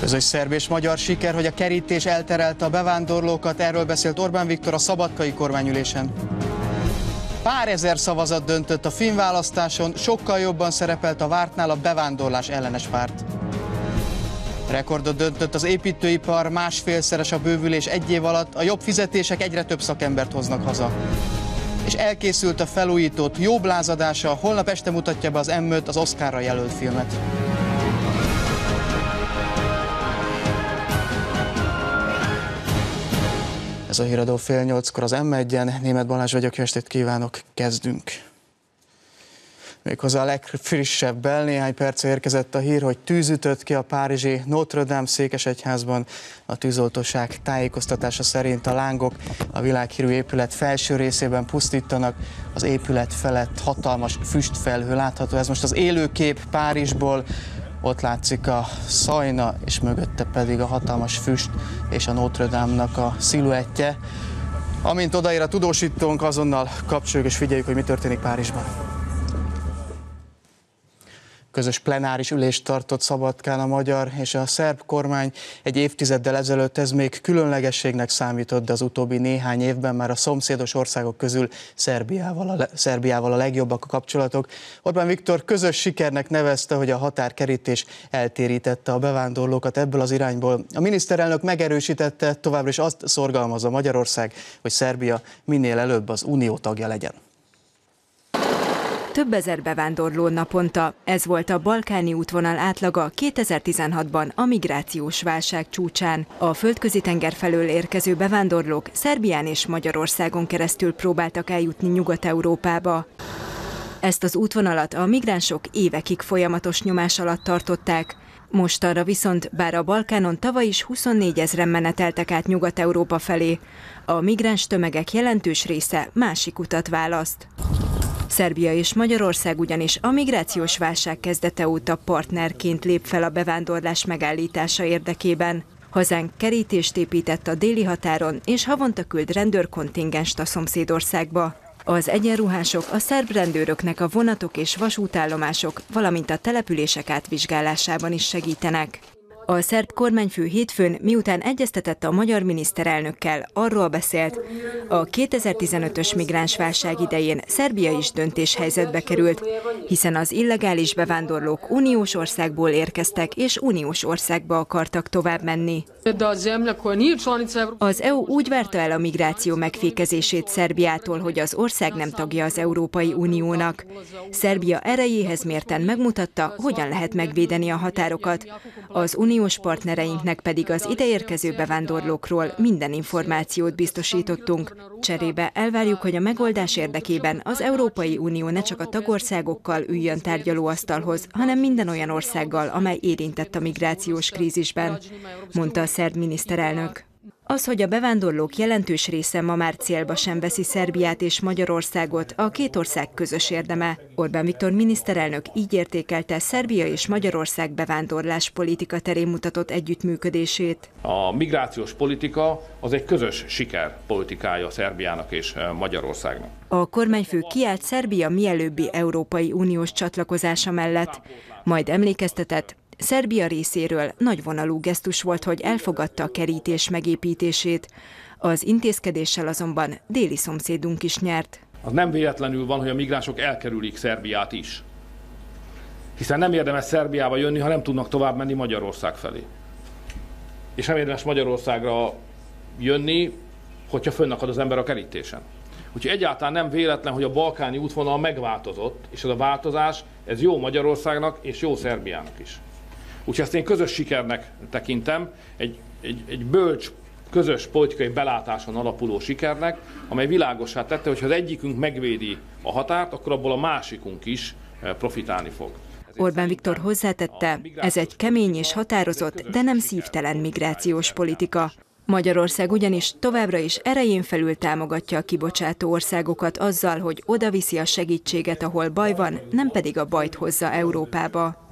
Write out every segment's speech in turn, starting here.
Közös szerb és magyar siker, hogy a kerítés elterelte a bevándorlókat, erről beszélt Orbán Viktor a szabadkai kormányülésen. Pár ezer szavazat döntött a finn választáson, sokkal jobban szerepelt a vártnál a bevándorlás ellenes párt. Rekordot döntött az építőipar, másfélszeres a bővülés egy év alatt, a jobb fizetések egyre több szakembert hoznak haza. És elkészült a felújított Jobb lázadása, holnap este mutatja be az M5 az Oscarra jelölt filmet. Ez a híradó 7:30-kor az M1-en. Németh Balázs vagyok, jó estét kívánok, kezdünk. Méghozzá a legfrissebb néhány perce érkezett a hír, hogy tűz ütött ki a párizsi Notre Dame székesegyházban. A tűzoltóság tájékoztatása szerint a lángok a világhírű épület felső részében pusztítanak, az épület felett hatalmas füstfelhő látható. Ez most az élőkép Párizsból. Ott látszik a szajna, és mögötte pedig a hatalmas füst és a Notre Dame-nak a sziluettje. Amint odaér a tudósítónk, azonnal kapcsoljuk és figyeljük, hogy mi történik Párizsban. Közös plenáris ülést tartott Szabadkán a magyar és a szerb kormány. Egy évtizeddel ezelőtt ez még különlegességnek számított, de az utóbbi néhány évben már a szomszédos országok közül Szerbiával a legjobbak a kapcsolatok. Orbán Viktor közös sikernek nevezte, hogy a határkerítés eltérítette a bevándorlókat ebből az irányból. A miniszterelnök megerősítette, továbbra is azt szorgalmazza Magyarország, hogy Szerbia minél előbb az unió tagja legyen. Több ezer bevándorló naponta. Ez volt a balkáni útvonal átlaga 2016-ban a migrációs válság csúcsán. A Földközi-tenger felől érkező bevándorlók Szerbián és Magyarországon keresztül próbáltak eljutni Nyugat-Európába. Ezt az útvonalat a migránsok évekig folyamatos nyomás alatt tartották. Mostanra viszont, bár a Balkánon tavaly is 24 000-en meneteltek át Nyugat-Európa felé, a migráns tömegek jelentős része másik utat választ. Szerbia és Magyarország ugyanis a migrációs válság kezdete óta partnerként lép fel a bevándorlás megállítása érdekében. Hazánk kerítést épített a déli határon, és havonta küld rendőrkontingenst a szomszédországba. Az egyenruhások a szerb rendőröknek a vonatok és vasútállomások, valamint a települések átvizsgálásában is segítenek. A szerb kormányfő hétfőn, miután egyeztetett a magyar miniszterelnökkel, arról beszélt, a 2015-ös migránsválság idején Szerbia is döntéshelyzetbe került, hiszen az illegális bevándorlók uniós országból érkeztek és uniós országba akartak tovább menni. Az EU úgy várta el a migráció megfékezését Szerbiától, hogy az ország nem tagja az Európai Uniónak. Szerbia erejéhez mérten megmutatta, hogyan lehet megvédeni a határokat. Az uniós partnereinknek pedig az ideérkező bevándorlókról minden információt biztosítottunk. Cserébe elvárjuk, hogy a megoldás érdekében az Európai Unió ne csak a tagországokkal üljön tárgyalóasztalhoz, hanem minden olyan országgal, amely érintett a migrációs krízisben, mondta a szerb miniszterelnök. Az, hogy a bevándorlók jelentős része ma már célba sem veszi Szerbiát és Magyarországot, a két ország közös érdeme. Orbán Viktor miniszterelnök így értékelte Szerbia és Magyarország bevándorlás politika terén mutatott együttműködését. A migrációs politika az egy közös siker politikája Szerbiának és Magyarországnak. A kormányfő kiállt Szerbia mielőbbi Európai Uniós csatlakozása mellett, majd emlékeztetett, Szerbia részéről nagyvonalú gesztus volt, hogy elfogadta a kerítés megépítését. Az intézkedéssel azonban déli szomszédunk is nyert. Az nem véletlenül van, hogy a migránsok elkerülik Szerbiát is. Hiszen nem érdemes Szerbiába jönni, ha nem tudnak tovább menni Magyarország felé. És nem érdemes Magyarországra jönni, hogyha fönnakad az ember a kerítésen. Úgyhogy egyáltalán nem véletlen, hogy a balkáni útvonal megváltozott, és ez a változás, ez jó Magyarországnak és jó Szerbiának is. Úgyhogy ezt én közös sikernek tekintem, egy bölcs, közös politikai belátáson alapuló sikernek, amely világossá tette, hogy ha az egyikünk megvédi a határt, akkor abból a másikunk is profitálni fog. Orbán Viktor hozzátette, ez egy kemény és határozott, de nem szívtelen migrációs politika. Magyarország ugyanis továbbra is erején felül támogatja a kibocsátó országokat azzal, hogy odaviszi a segítséget, ahol baj van, nem pedig a bajt hozza Európába.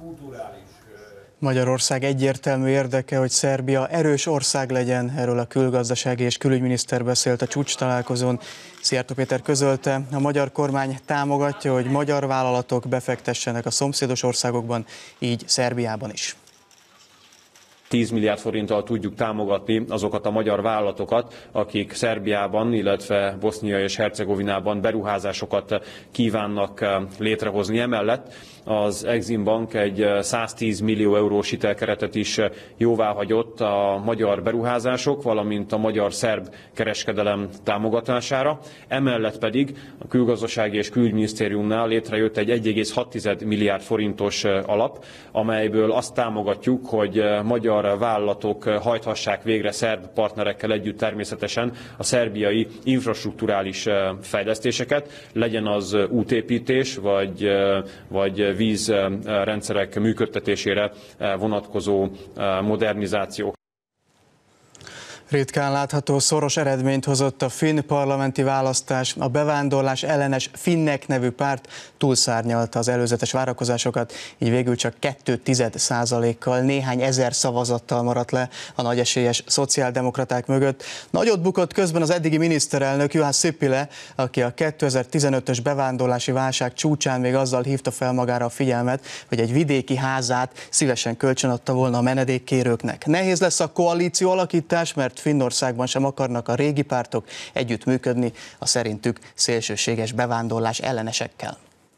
Magyarország egyértelmű érdeke, hogy Szerbia erős ország legyen, erről a külgazdasági és külügyminiszter beszélt a csúcstalálkozón. Szijjártó Péter közölte, a magyar kormány támogatja, hogy magyar vállalatok befektessenek a szomszédos országokban, így Szerbiában is. 10 milliárd forinttal tudjuk támogatni azokat a magyar vállalatokat, akik Szerbiában, illetve Bosznia és Hercegovinában beruházásokat kívánnak létrehozni. Emellett az Exim Bank egy 110 millió eurós hitelkeretet is jóváhagyott a magyar beruházások, valamint a magyar-szerb kereskedelem támogatására. Emellett pedig a Külgazdasági és Külügyminisztériumnál létrejött egy 1,6 milliárd forintos alap, amelyből azt támogatjuk, hogy magyar vállalatok hajthassák végre szerb partnerekkel együtt természetesen a szerbiai infrastrukturális fejlesztéseket, legyen az útépítés, vagy vízrendszerek működtetésére vonatkozó modernizáció. Ritkán látható szoros eredményt hozott a finn parlamenti választás. A bevándorlás ellenes Finnek nevű párt túlszárnyalta az előzetes várakozásokat, így végül csak 2,1%-kal, néhány ezer szavazattal maradt le a nagyesélyes szociáldemokraták mögött. Nagyot bukott közben az eddigi miniszterelnök Juha Sipilä, aki a 2015-ös bevándorlási válság csúcsán még azzal hívta fel magára a figyelmet, hogy egy vidéki házát szívesen kölcsönadta volna a menedékkérőknek. Nehéz lesz a koalíció alakítás, mert Finnországban sem akarnak a régi pártok együttműködni a szerintük szélsőséges bevándorlás ellenesekkel.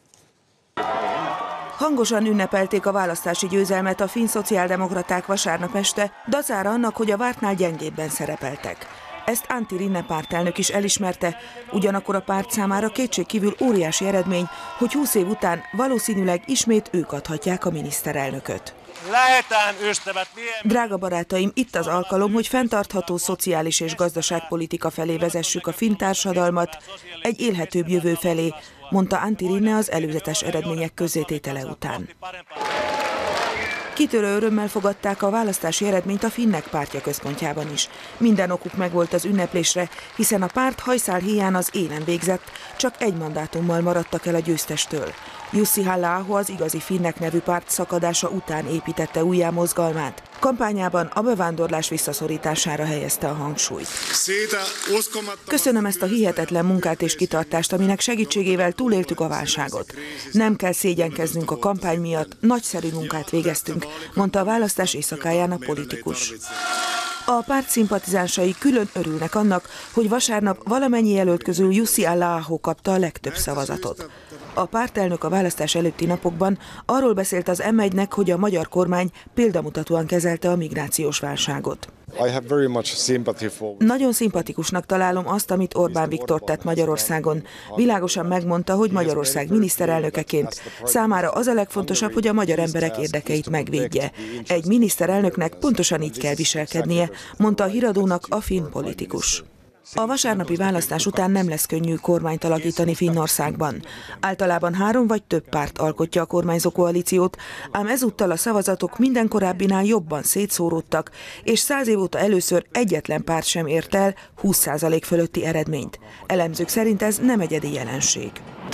Hangosan ünnepelték a választási győzelmet a finn szociáldemokraták vasárnap este, dacára annak, hogy a vártnál gyengébben szerepeltek. Ezt Antti Rinne pártelnök is elismerte, ugyanakkor a párt számára kétségkívül óriási eredmény, hogy 20 év után valószínűleg ismét ők adhatják a miniszterelnököt. Drága barátaim, itt az alkalom, hogy fenntartható szociális és gazdaságpolitika felé vezessük a finn társadalmat, egy élhetőbb jövő felé, mondta Antti Rinne az előzetes eredmények közzététele után. Kitörő örömmel fogadták a választási eredményt a Finnek pártja központjában is. Minden okuk megvolt az ünneplésre, hiszen a párt hajszál híján az élen végzett, csak egy mandátummal maradtak el a győztestől. Jussi Halla-aho az igazi Finnek nevű párt szakadása után építette újjá mozgalmát. Kampányában a bevándorlás visszaszorítására helyezte a hangsúlyt. Köszönöm ezt a hihetetlen munkát és kitartást, aminek segítségével túléltük a válságot. Nem kell szégyenkeznünk a kampány miatt, nagyszerű munkát végeztünk, mondta a választás éjszakáján a politikus. A párt szimpatizánsai külön örülnek annak, hogy vasárnap valamennyi jelölt közül Jussi Halla-aho kapta a legtöbb szavazatot. A pártelnök a választás előtti napokban arról beszélt az M1-nek, hogy a magyar kormány példamutatóan kezelte a migrációs válságot. Nagyon szimpatikusnak találom azt, amit Orbán Viktor tett Magyarországon. Világosan megmondta, hogy Magyarország miniszterelnökeként számára az a legfontosabb, hogy a magyar emberek érdekeit megvédje. Egy miniszterelnöknek pontosan így kell viselkednie, mondta a híradónak a finn politikus. A vasárnapi választás után nem lesz könnyű kormányt alakítani Finnországban. Általában 3 vagy több párt alkotja a kormányzó koalíciót, ám ezúttal a szavazatok minden korábbinál jobban szétszóródtak, és 100 év óta először egyetlen párt sem ért el 20% fölötti eredményt. Elemzők szerint ez nem egyedi jelenség.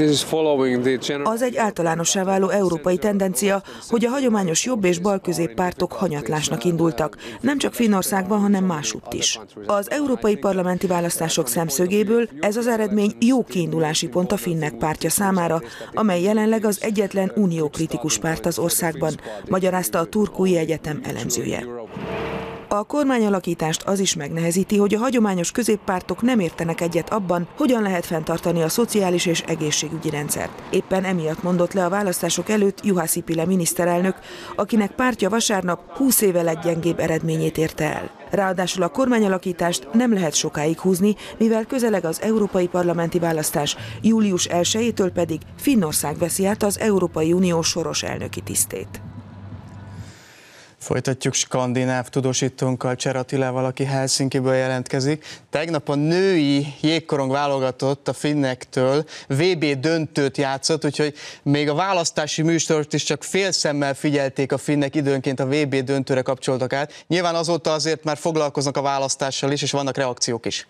Az egy általánossá váló európai tendencia, hogy a hagyományos jobb és bal középpártok hanyatlásnak indultak, nem csak Finnországban, hanem másutt is. Az európai parlamenti választások szemszögéből ez az eredmény jó kiindulási pont a Finnek pártja számára, amely jelenleg az egyetlen uniókritikus párt az országban, magyarázta a Turkui Egyetem elemzője. A kormányalakítást az is megnehezíti, hogy a hagyományos középpártok nem értenek egyet abban, hogyan lehet fenntartani a szociális és egészségügyi rendszert. Éppen emiatt mondott le a választások előtt Juha Sipilä miniszterelnök, akinek pártja vasárnap 20 éve leggyengébb eredményét érte el. Ráadásul a kormányalakítást nem lehet sokáig húzni, mivel közeleg az európai parlamenti választás, július 1-től pedig Finnország veszi át az Európai Unió soros elnöki tisztét. Folytatjuk skandináv tudósítónkkal, Cser Attilával, aki Helsinkiből jelentkezik. Tegnap a női jégkorong válogatott a finnektől VB döntőt játszott, úgyhogy még a választási műsort is csak félszemmel figyelték a finnek, időnként a VB döntőre kapcsoltak át. Nyilván azóta azért már foglalkoznak a választással is, és vannak reakciók is.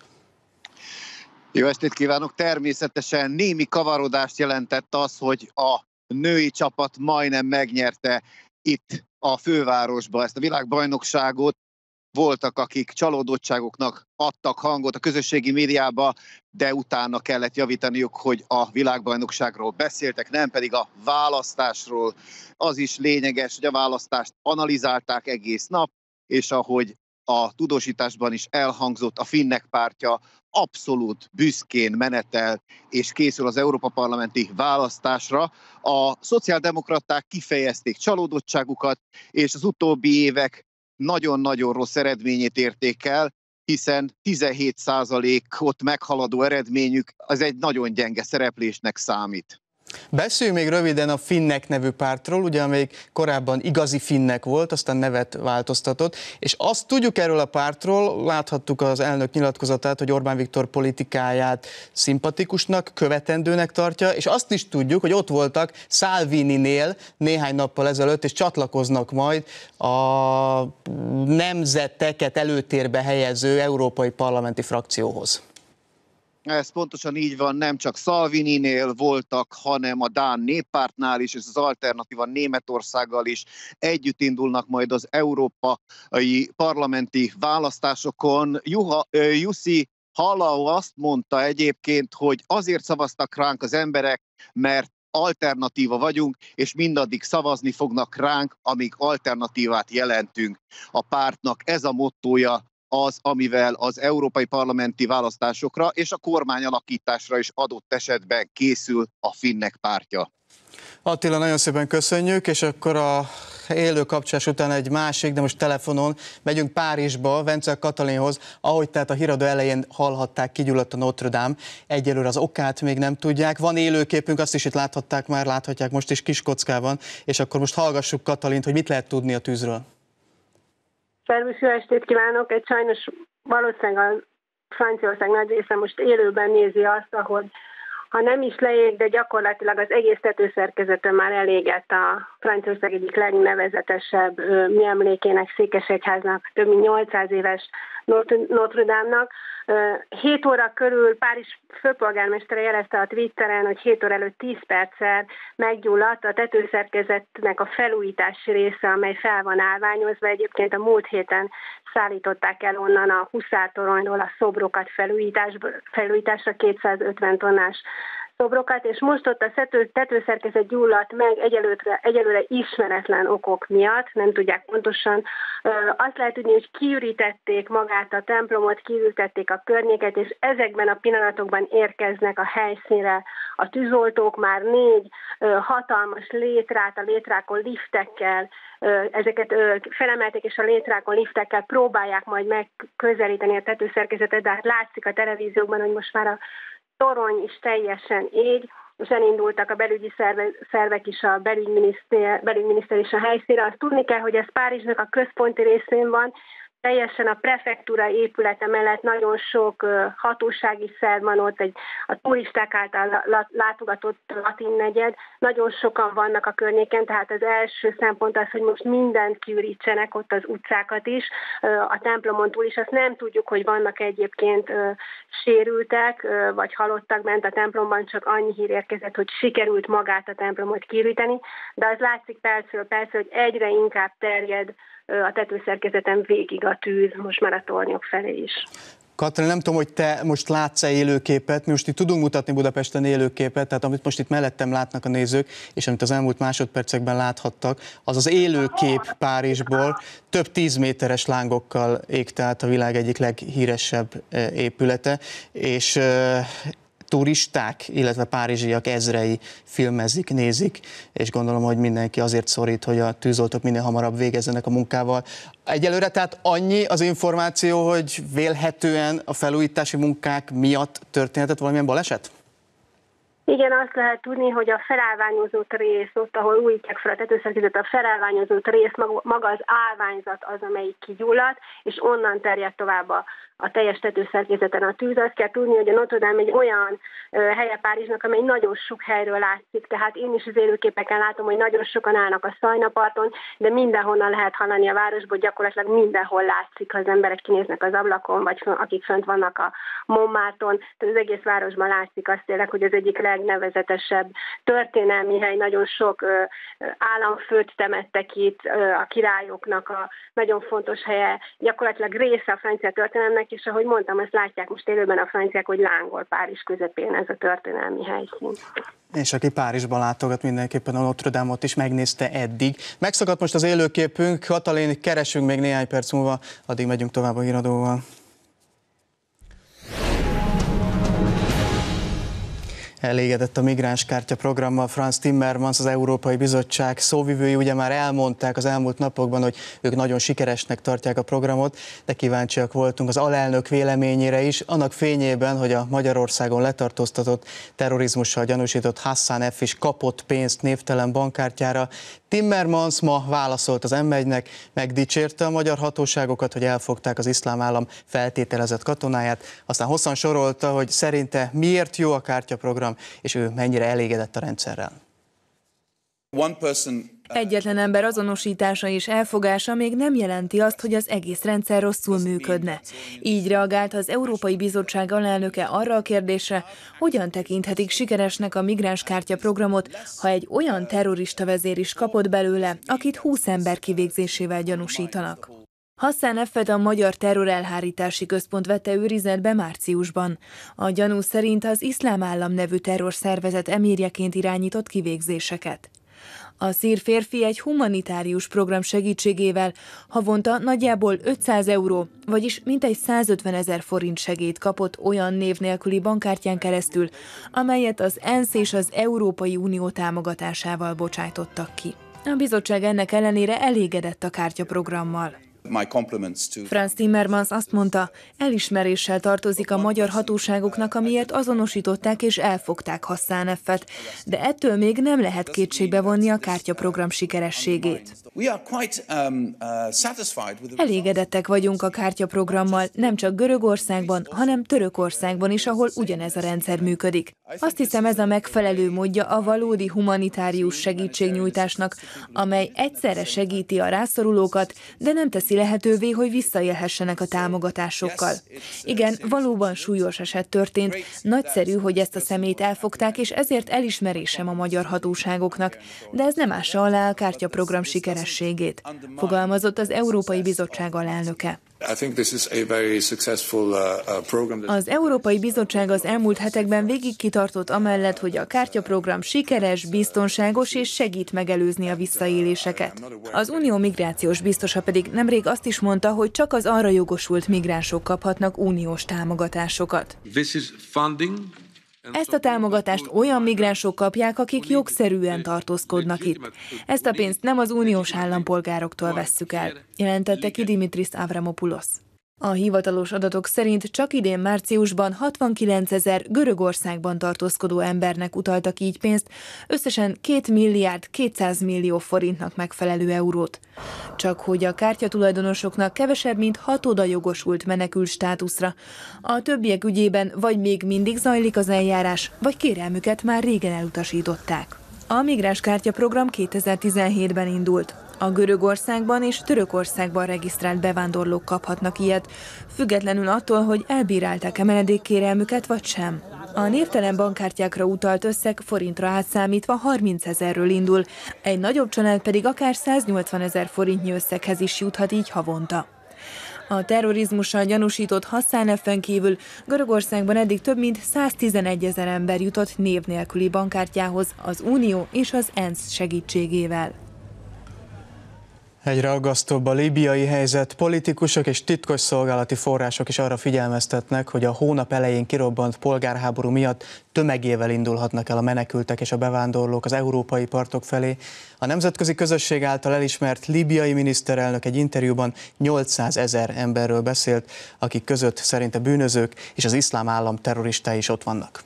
Jó estét kívánok! Természetesen némi kavarodást jelentett az, hogy a női csapat majdnem megnyerte itt a fővárosba ezt a világbajnokságot. Voltak, akik csalódottságoknak adtak hangot a közösségi médiába, de utána kellett javítaniuk, hogy a világbajnokságról beszéltek, nem pedig a választásról. Az is lényeges, hogy a választást analizálták egész nap, és ahogy a tudósításban is elhangzott, a Finnek pártja abszolút büszkén menetel és készül az Európa Parlamenti választásra. A szociáldemokraták kifejezték csalódottságukat, és az utóbbi évek nagyon-nagyon rossz eredményét érték el, hiszen 17%-ot meghaladó eredményük az egy nagyon gyenge szereplésnek számít. Beszéljünk még röviden a Finnek nevű pártról, ugye amelyik korábban igazi Finnek volt, aztán nevet változtatott, és azt tudjuk erről a pártról, láthattuk az elnök nyilatkozatát, hogy Orbán Viktor politikáját szimpatikusnak, követendőnek tartja, és azt is tudjuk, hogy ott voltak Salvininél néhány nappal ezelőtt, és csatlakoznak majd a nemzeteket előtérbe helyező európai parlamenti frakcióhoz. Ez pontosan így van, nem csak Salvininél voltak, hanem a Dán Néppártnál is, és az Alternatíva Németországgal is együtt indulnak majd az európai parlamenti választásokon. Jussi Halla-aho azt mondta egyébként, hogy azért szavaztak ránk az emberek, mert alternatíva vagyunk, és mindaddig szavazni fognak ránk, amíg alternatívát jelentünk. A pártnak ez a mottója az, amivel az európai parlamenti választásokra és a kormányalakításra is adott esetben készül a Finnek pártja. Attila, nagyon szépen köszönjük, és akkor a élő kapcsolás után egy másik, de most telefonon megyünk Párizsba, Vencel Katalinhoz, ahogy tehát a híradó elején hallhatták, kigyulladt a Notre Dame, egyelőre az okát még nem tudják. Van élőképünk, azt is itt láthatták már, láthatják most is kiskockában, és akkor most hallgassuk Katalint, hogy mit lehet tudni a tűzről. Szervusz, jó estét kívánok! Egy sajnos valószínűleg a Franciaország nagy része most élőben nézi azt, ahogy ha nem is leég, de gyakorlatilag az egész tetőszerkezeten már elégett a Franciaország egyik legnevezetesebb műemlékének, Székesegyháznak, több mint 800 éves Notre Dame-nak. 7 óra körül Párizs főpolgármestere jelezte a Twitteren, hogy 7 óra előtt 10 perccel meggyulladt a tetőszerkezetnek a felújítási része, amely fel van állványozva. Egyébként a múlt héten szállították el onnan a Huszártoronyról a szobrokat felújításra, 250 tonnás szobrokat, és most ott a tetőszerkezet gyulladt meg egyelőre ismeretlen okok miatt, nem tudják pontosan. Azt lehet tudni, hogy kiürítették magát a templomot, kiürítették a környéket, és ezekben a pillanatokban érkeznek a helyszínre a tűzoltók, már 4 hatalmas létrát, a létrákon liftekkel, ezeket felemelték, és a létrákon liftekkel próbálják majd megközelíteni a tetőszerkezetet, de hát látszik a televíziókban, hogy most már a torony is teljesen ég, és elindultak a belügyi szervek is, a belügyminiszter is a helyszínre. Azt tudni kell, hogy ez Párizsnak a központi részén van, teljesen a prefektúra épülete mellett nagyon sok hatósági szerv van ott, a turisták által látogatott latin negyed, nagyon sokan vannak a környéken, tehát az első szempont az, hogy most mindent kiürítsenek, ott az utcákat is, a templomon túl is. Azt nem tudjuk, hogy vannak egyébként sérültek, vagy halottak bent a templomban, csak annyi hír érkezett, hogy sikerült magát a templomot kiüríteni, de az látszik percről percre, hogy egyre inkább terjed a tetőszerkezeten végig a tűz, most már a tornyok felé is. Katalin, nem tudom, hogy te most látsz-e élőképet, mi most itt tudunk mutatni Budapesten élőképet, tehát amit most itt mellettem látnak a nézők, és amit az elmúlt másodpercekben láthattak, az az élőkép Párizsból, több 10 méteres lángokkal égte át a világ egyik leghíresebb épülete, és turisták, illetve párizsiak ezrei filmezik, nézik, és gondolom, hogy mindenki azért szorít, hogy a tűzoltók minél hamarabb végezzenek a munkával. Egyelőre tehát annyi az információ, hogy vélhetően a felújítási munkák miatt történhetett valamilyen baleset? Igen, azt lehet tudni, hogy a felállványozott rész, ott, ahol újítják fel a tetőszerkezet, a felállványozott rész, maga az állványzat az, amelyik kigyulladt, és onnan terjed tovább a teljes tetőszerkezeten a tűz. Azt kell tudni, hogy a Notre Dame egy olyan helye Párizsnak, amely nagyon sok helyről látszik, tehát én is az élőképeken látom, hogy nagyon sokan állnak a Szajnaparton, de mindenhonnan lehet hallani a városból, gyakorlatilag mindenhol látszik, ha az emberek kinéznek az ablakon, vagy akik fönt vannak a Montmartre-on, tehát az egész városban látszik azt tényleg, hogy az egyik legnevezetesebb történelmi hely, nagyon sok államfőt temettek itt, a királyoknak a nagyon fontos helye, gyakorlatilag része a francia történelemnek, és ahogy mondtam, ezt látják most élőben a franciák, hogy lángol Párizs közepén ez a történelmi helyszín. És aki Párizsban látogat, mindenképpen a Notre Dame-ot is megnézte eddig. Megszakadt most az élőképünk, Katalin, keresünk még néhány perc múlva, addig megyünk tovább a híradóval. Elégedett a migránskártya programmal Frans Timmermans, az Európai Bizottság szóvivői ugye már elmondták az elmúlt napokban, hogy ők nagyon sikeresnek tartják a programot, de kíváncsiak voltunk az alelnök véleményére is, annak fényében, hogy a Magyarországon letartóztatott, terrorizmussal gyanúsított Hassan F. is kapott pénzt névtelen bankkártyára. Timmermans ma válaszolt az M1-nek, megdicsérte a magyar hatóságokat, hogy elfogták az Iszlám Állam feltételezett katonáját, aztán hosszan sorolta, hogy szerinte miért jó a kártyaprogram, és ő mennyire elégedett a rendszerrel. Egyetlen ember azonosítása és elfogása még nem jelenti azt, hogy az egész rendszer rosszul működne. Így reagált az Európai Bizottság alelnöke arra a kérdésre, hogyan tekinthetik sikeresnek a migránskártya programot, ha egy olyan terrorista vezér is kapott belőle, akit 20 ember kivégzésével gyanúsítanak. Hassan F-et a Magyar Terrorelhárítási Központ vette őrizetbe márciusban. A gyanú szerint az Iszlám Állam nevű terrorszervezet emírjeként irányított kivégzéseket. A szír férfi egy humanitárius program segítségével havonta nagyjából 500 euró, vagyis mintegy 150 000 forint segélyt kapott olyan név nélküli bankkártyán keresztül, amelyet az ENSZ és az Európai Unió támogatásával bocsájtottak ki. A bizottság ennek ellenére elégedett a kártyaprogrammal. Frans Timmermans azt mondta, elismeréssel tartozik a magyar hatóságoknak, amiért azonosították és elfogták Hassan F-et, de ettől még nem lehet kétségbe vonni a kártyaprogram sikerességét. Elégedettek vagyunk a kártyaprogrammal, nem csak Görögországban, hanem Törökországban is, ahol ugyanez a rendszer működik. Azt hiszem, ez a megfelelő módja a valódi humanitárius segítségnyújtásnak, amely egyszerre segíti a rászorulókat, de nem teszi lehetővé, hogy visszaélhessenek a támogatásokkal. Igen, valóban súlyos eset történt, nagyszerű, hogy ezt a személyt elfogták, és ezért elismerésem a magyar hatóságoknak, de ez nem ássa alá a kártyaprogram sikerességét, fogalmazott az Európai Bizottság alelnöke. Az Európai Bizottság az elmúlt hetekben végig kitartott amellett, hogy a kártyaprogram sikeres, biztonságos és segít megelőzni a visszaéléseket. Az Unió migrációs biztosa pedig nemrég azt is mondta, hogy csak az arra jogosult migránsok kaphatnak uniós támogatásokat. Ezt a támogatást olyan migránsok kapják, akik jogszerűen tartózkodnak itt. Ezt a pénzt nem az uniós állampolgároktól vesszük el, jelentette ki Dimitris Avramopoulos. A hivatalos adatok szerint csak idén márciusban 69 000 Görögországban tartózkodó embernek utaltak így pénzt, összesen 2 milliárd 200 millió forintnak megfelelő eurót. Csak hogy a kártyatulajdonosoknak kevesebb, mint 6 jogosult menekült státuszra. A többiek ügyében vagy még mindig zajlik az eljárás, vagy kérelmüket már régen elutasították. A migránskártya program 2017-ben indult. A Görögországban és Törökországban regisztrált bevándorlók kaphatnak ilyet, függetlenül attól, hogy elbírálták-e menedékkérelmüket vagy sem. A névtelen bankkártyákra utalt összeg forintra átszámítva 30 000-ről indul, egy nagyobb család pedig akár 180 000 forintnyi összeghez is juthat így havonta. A terrorizmussal gyanúsított Hassan F-en kívül Görögországban eddig több mint 111 000 ember jutott név nélküli bankkártyához az Unió és az ENSZ segítségével. Egyre aggasztóbb a líbiai helyzet, politikusok és titkosszolgálati források is arra figyelmeztetnek, hogy a hónap elején kirobbant polgárháború miatt tömegével indulhatnak el a menekültek és a bevándorlók az európai partok felé. A nemzetközi közösség által elismert líbiai miniszterelnök egy interjúban 800 000 emberről beszélt, akik között szerinte bűnözők és az Iszlám Állam terroristái is ott vannak.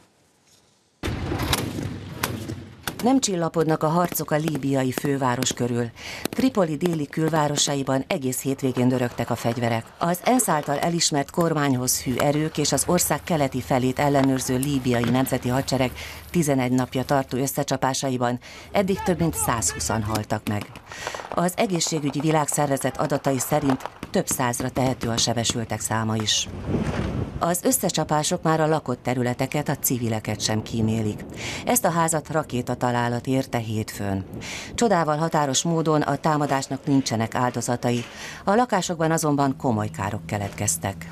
Nem csillapodnak a harcok a líbiai főváros körül. Tripoli déli külvárosaiban egész hétvégén dörögtek a fegyverek. Az ENSZ által elismert kormányhoz hű erők és az ország keleti felét ellenőrző líbiai nemzeti hadsereg 11 napja tartó összecsapásaiban eddig több mint 120-an haltak meg. Az egészségügyi világszervezet adatai szerint több százra tehető a sebesültek száma is. Az összecsapások már a lakott területeket, a civileket sem kímélik. Ezt a házat rakétatalálat érte hétfőn. Csodával határos módon a támadásnak nincsenek áldozatai, a lakásokban azonban komoly károk keletkeztek.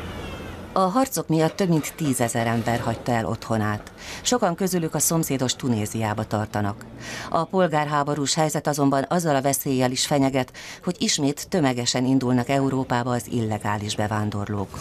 A harcok miatt több mint 10 000 ember hagyta el otthonát. Sokan közülük a szomszédos Tunéziába tartanak. A polgárháborús helyzet azonban azzal a veszéllyel is fenyeget, hogy ismét tömegesen indulnak Európába az illegális bevándorlók.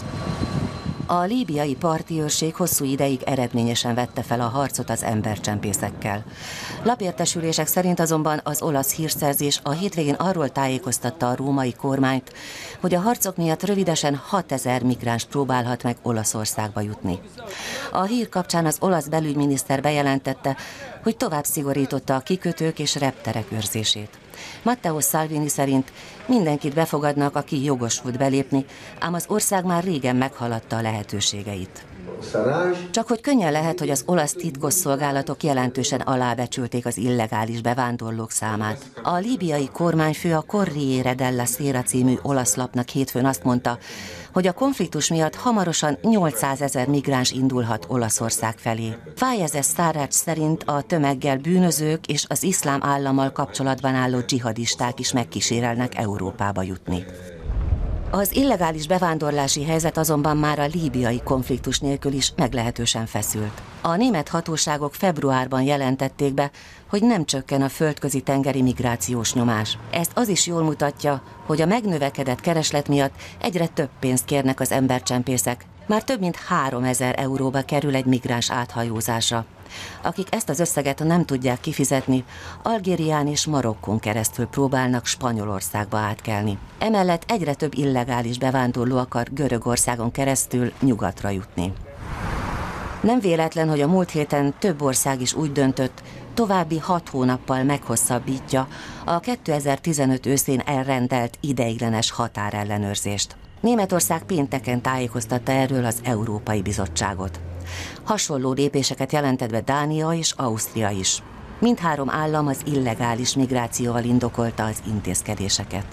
A líbiai parti őrség hosszú ideig eredményesen vette fel a harcot az embercsempészekkel. Lapértesülések szerint azonban az olasz hírszerzés a hétvégén arról tájékoztatta a római kormányt, hogy a harcok miatt rövidesen 6000 migráns próbálhat meg Olaszországba jutni. A hír kapcsán az olasz belügyminiszter bejelentette, hogy tovább szigorította a kikötők és repterek őrzését. Matteo Salvini szerint mindenkit befogadnak, aki jogosult belépni, ám az ország már régen meghaladta a lehetőségeit. Csak hogy könnyen lehet, hogy az olasz titkosszolgálatok jelentősen alábecsülték az illegális bevándorlók számát. A líbiai kormányfő a Corriere della Sera című olasz lapnak hétfőn azt mondta, hogy a konfliktus miatt hamarosan 800 000 migráns indulhat Olaszország felé. Fájez Sarraj szerint a tömeggel bűnözők és az iszlám állammal kapcsolatban álló dzsihadisták is megkísérelnek Európába jutni. Az illegális bevándorlási helyzet azonban már a líbiai konfliktus nélkül is meglehetősen feszült. A német hatóságok februárban jelentették be, hogy nem csökken a földközi tengeri migrációs nyomás. Ezt az is jól mutatja, hogy a megnövekedett kereslet miatt egyre több pénzt kérnek az embercsempészek. Már több mint 3000 euróba kerül egy migráns áthajózása. Akik ezt az összeget nem tudják kifizetni, Algérián és Marokkón keresztül próbálnak Spanyolországba átkelni. Emellett egyre több illegális bevándorló akar Görögországon keresztül nyugatra jutni. Nem véletlen, hogy a múlt héten több ország is úgy döntött, további 6 hónappal meghosszabbítja a 2015 őszén elrendelt ideiglenes határellenőrzést. Németország pénteken tájékoztatta erről az Európai Bizottságot. Hasonló lépéseket jelentett be Dánia és Ausztria is. Mindhárom állam az illegális migrációval indokolta az intézkedéseket.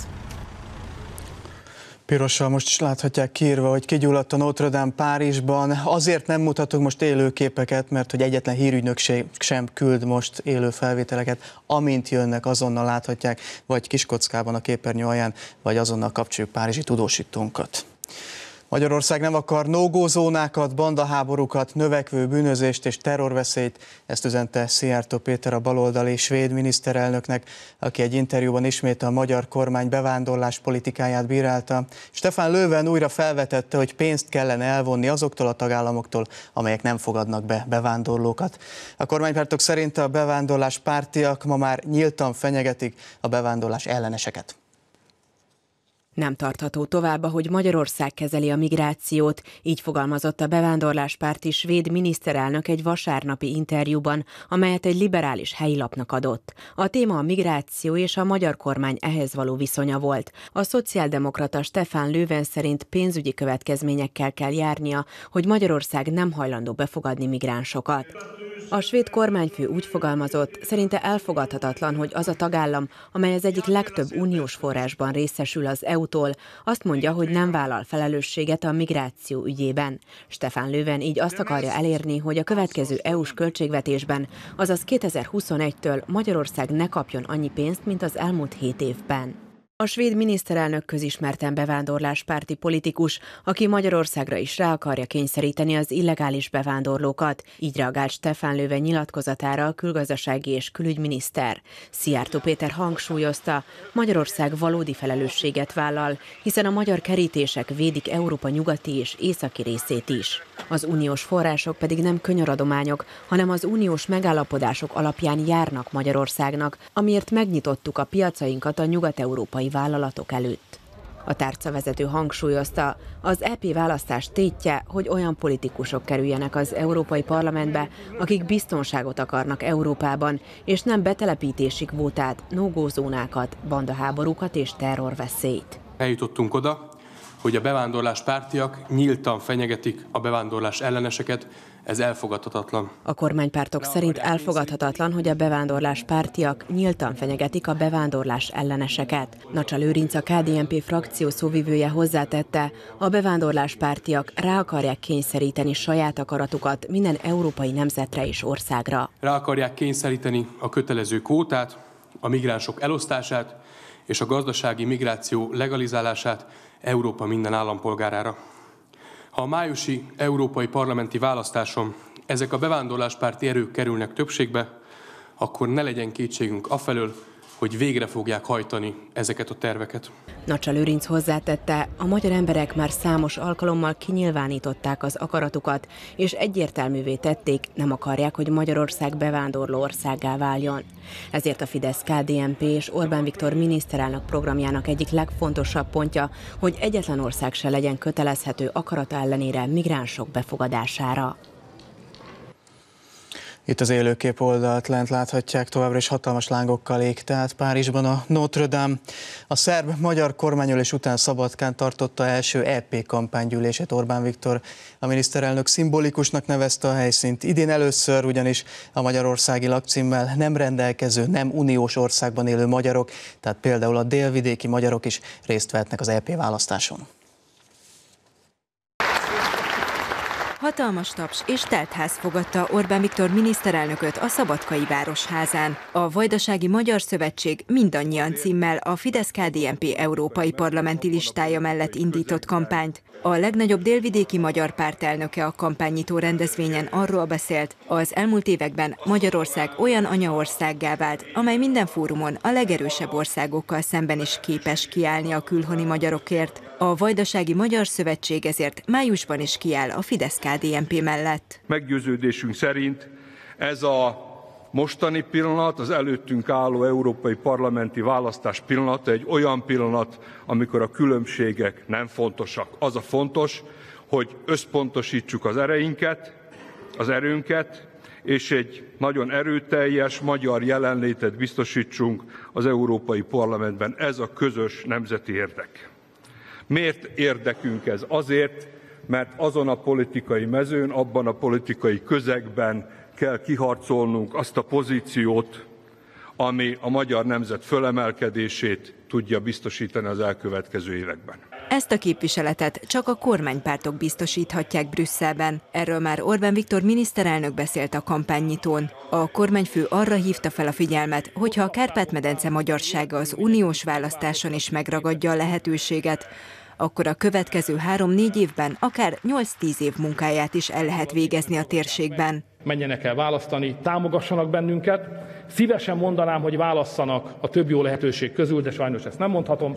Pirossal most is láthatják kiírva, hogy kigyulladt a Notre Dame Párizsban. Azért nem mutatok most élő képeket, mert hogy egyetlen hírügynökség sem küld most élő felvételeket. Amint jönnek, azonnal láthatják, vagy kiskockában a képernyő alján, vagy azonnal kapcsoljuk párizsi tudósítónkat. Magyarország nem akar no-go zónákat, bandaháborúkat, növekvő bűnözést és terrorveszélyt. Ezt üzente Szijjártó Péter a baloldali svéd miniszterelnöknek, aki egy interjúban ismét a magyar kormány bevándorlás politikáját bírálta. Stefan Löfven újra felvetette, hogy pénzt kellene elvonni azoktól a tagállamoktól, amelyek nem fogadnak be bevándorlókat. A kormánypártok szerint a bevándorlás pártiak ma már nyíltan fenyegetik a bevándorlás elleneseket. Nem tartható tovább, ahogy Magyarország kezeli a migrációt, így fogalmazott a bevándorláspárti svéd miniszterelnök egy vasárnapi interjúban, amelyet egy liberális helyi lapnak adott. A téma a migráció és a magyar kormány ehhez való viszonya volt. A szociáldemokrata Stefan Löfven szerint pénzügyi következményekkel kell járnia, hogy Magyarország nem hajlandó befogadni migránsokat. A svéd kormányfő úgy fogalmazott, szerinte elfogadhatatlan, hogy az a tagállam, amely az egyik legtöbb uniós forrásban részesül az EU-tól, azt mondja, hogy nem vállal felelősséget a migráció ügyében. Stefan Löfven így azt akarja elérni, hogy a következő EU-s költségvetésben, azaz 2021-től Magyarország ne kapjon annyi pénzt, mint az elmúlt 7 évben. A svéd miniszterelnök közismerten bevándorláspárti politikus, aki Magyarországra is rá akarja kényszeríteni az illegális bevándorlókat. Így reagált Stefan Löfven nyilatkozatára a külgazdasági és külügyminiszter. Szijjártó Péter hangsúlyozta, Magyarország valódi felelősséget vállal, hiszen a magyar kerítések védik Európa nyugati és északi részét is. Az uniós források pedig nem könyöradományok, hanem az uniós megállapodások alapján járnak Magyarországnak, amiért megnyitottuk a piacainkat a nyugat-európai vállalatok előtt. A tárcavezető hangsúlyozta, az EP választás tétje, hogy olyan politikusok kerüljenek az Európai Parlamentbe, akik biztonságot akarnak Európában, és nem betelepítési kvótát, no-go zónákat, bandaháborúkat és terrorveszélyt. Eljutottunk oda, hogy a bevándorláspártiak nyíltan fenyegetik a bevándorlás elleneseket, Ez elfogadhatatlan. A kormánypártok szerint elfogadhatatlan, hogy a bevándorlás pártiak nyíltan fenyegetik a bevándorlás elleneseket. Nacsa Lőrinc, a KDNP frakció szóvivője hozzátette, a bevándorlás pártiak rá akarják kényszeríteni saját akaratukat minden európai nemzetre és országra. Rá akarják kényszeríteni a kötelező kvótát, a migránsok elosztását és a gazdasági migráció legalizálását Európa minden állampolgárára. Ha a májusi európai parlamenti választáson ezek a bevándorláspárti erők kerülnek többségbe, akkor ne legyen kétségünk afelől, hogy végre fogják hajtani ezeket a terveket. Nacsa Lőrinc hozzátette, a magyar emberek már számos alkalommal kinyilvánították az akaratukat, és egyértelművé tették, nem akarják, hogy Magyarország bevándorló országgá váljon. Ezért a Fidesz-KDNP és Orbán Viktor miniszterelnök programjának egyik legfontosabb pontja, hogy egyetlen ország se legyen kötelezhető akarata ellenére migránsok befogadására. Itt az élőkép oldalt lent láthatják, továbbra is hatalmas lángokkal ég, tehát Párizsban a Notre Dame. A szerb-magyar kormányülés után Szabadkán tartotta első EP kampánygyűlését Orbán Viktor. A miniszterelnök szimbolikusnak nevezte a helyszínt. Idén először ugyanis a magyarországi lakcímmel nem rendelkező, nem uniós országban élő magyarok, tehát például a délvidéki magyarok is részt vehetnek az EP választáson. Hatalmas taps és teltház fogadta Orbán Viktor miniszterelnököt a Szabadkai Városházán. A Vajdasági Magyar Szövetség Mindannyian címmel a Fidesz-KDNP európai parlamenti listája mellett indított kampányt. A legnagyobb délvidéki magyar párt elnöke a kampánynyitó rendezvényen arról beszélt, az elmúlt években Magyarország olyan anyaországgá vált, amely minden fórumon a legerősebb országokkal szemben is képes kiállni a külhoni magyarokért. A Vajdasági Magyar Szövetség ezért májusban is kiáll a Fidesz-KDNP mellett. Meggyőződésünk szerint ez a mostani pillanat, az előttünk álló európai parlamenti választás pillanata egy olyan pillanat, amikor a különbségek nem fontosak. Az a fontos, hogy összpontosítsuk az ereinket, az erőnket, és egy nagyon erőteljes magyar jelenlétet biztosítsunk az Európai Parlamentben. Ez a közös nemzeti érdek. Miért érdekünk ez? Azért, mert azon a politikai mezőn, abban a politikai közegben kell kiharcolnunk azt a pozíciót, ami a magyar nemzet fölemelkedését tudja biztosítani az elkövetkező években. Ezt a képviseletet csak a kormánypártok biztosíthatják Brüsszelben. Erről már Orbán Viktor miniszterelnök beszélt a kampánynyitón. A kormányfő arra hívta fel a figyelmet, hogyha a Kárpát-medence magyarsága az uniós választáson is megragadja a lehetőséget, akkor a következő 3-4 évben akár 8-10 év munkáját is el lehet végezni a térségben. Menjenek el választani, támogassanak bennünket. Szívesen mondanám, hogy válasszanak a több jó lehetőség közül, de sajnos ezt nem mondhatom.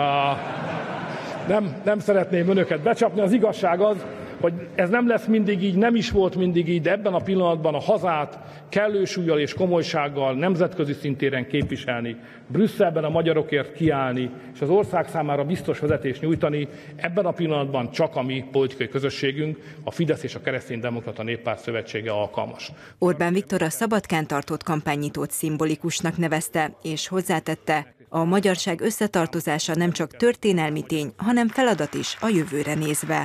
Nem szeretném önöket becsapni. Az igazság az, hogy ez nem lesz mindig így, nem is volt mindig így, de ebben a pillanatban a hazát kellő súllyal és komolysággal nemzetközi szintéren képviselni, Brüsszelben a magyarokért kiállni, és az ország számára biztos vezetést nyújtani, ebben a pillanatban csak a mi politikai közösségünk, a Fidesz és a Kereszténydemokrata Néppárt Szövetsége alkalmas. Orbán Viktor a Szabadkán tartott kampánynyitót szimbolikusnak nevezte, és hozzátette, a magyarság összetartozása nem csak történelmi tény, hanem feladat is a jövőre nézve.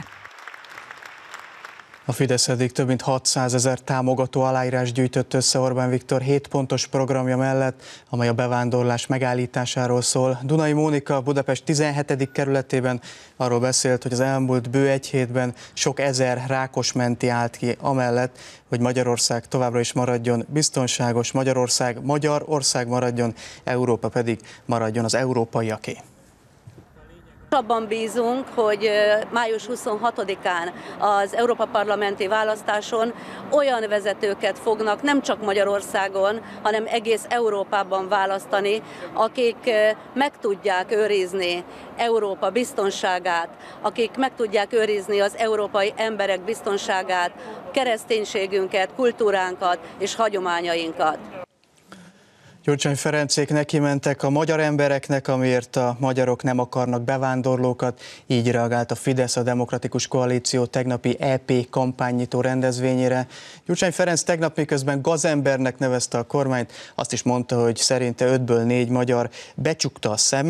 A Fidesz eddig több mint 600 000 támogató aláírás gyűjtött össze Orbán Viktor 7 pontos programja mellett, amely a bevándorlás megállításáról szól. Dunai Mónika Budapest 17. kerületében arról beszélt, hogy az elmúlt bő egy hétben sok ezer Rákosmenti állt ki amellett, hogy Magyarország továbbra is maradjon biztonságos, Magyarország magyar ország maradjon, Európa pedig maradjon az európaiaké. Abban bízunk, hogy május 26-án az Európa Parlamenti választáson olyan vezetőket fognak nem csak Magyarországon, hanem egész Európában választani, akik meg tudják őrizni Európa biztonságát, akik meg tudják őrizni az európai emberek biztonságát, kereszténységünket, kultúránkat és hagyományainkat. Gyurcsány Ferencék neki mentek a magyar embereknek, amiért a magyarok nem akarnak bevándorlókat. Így reagált a Fidesz a Demokratikus Koalíció tegnapi EP kampánynyitó rendezvényére. Gyurcsány Ferenc tegnap miközben gazembernek nevezte a kormányt, azt is mondta, hogy szerinte 5-ből 4 magyar becsukta a szemét,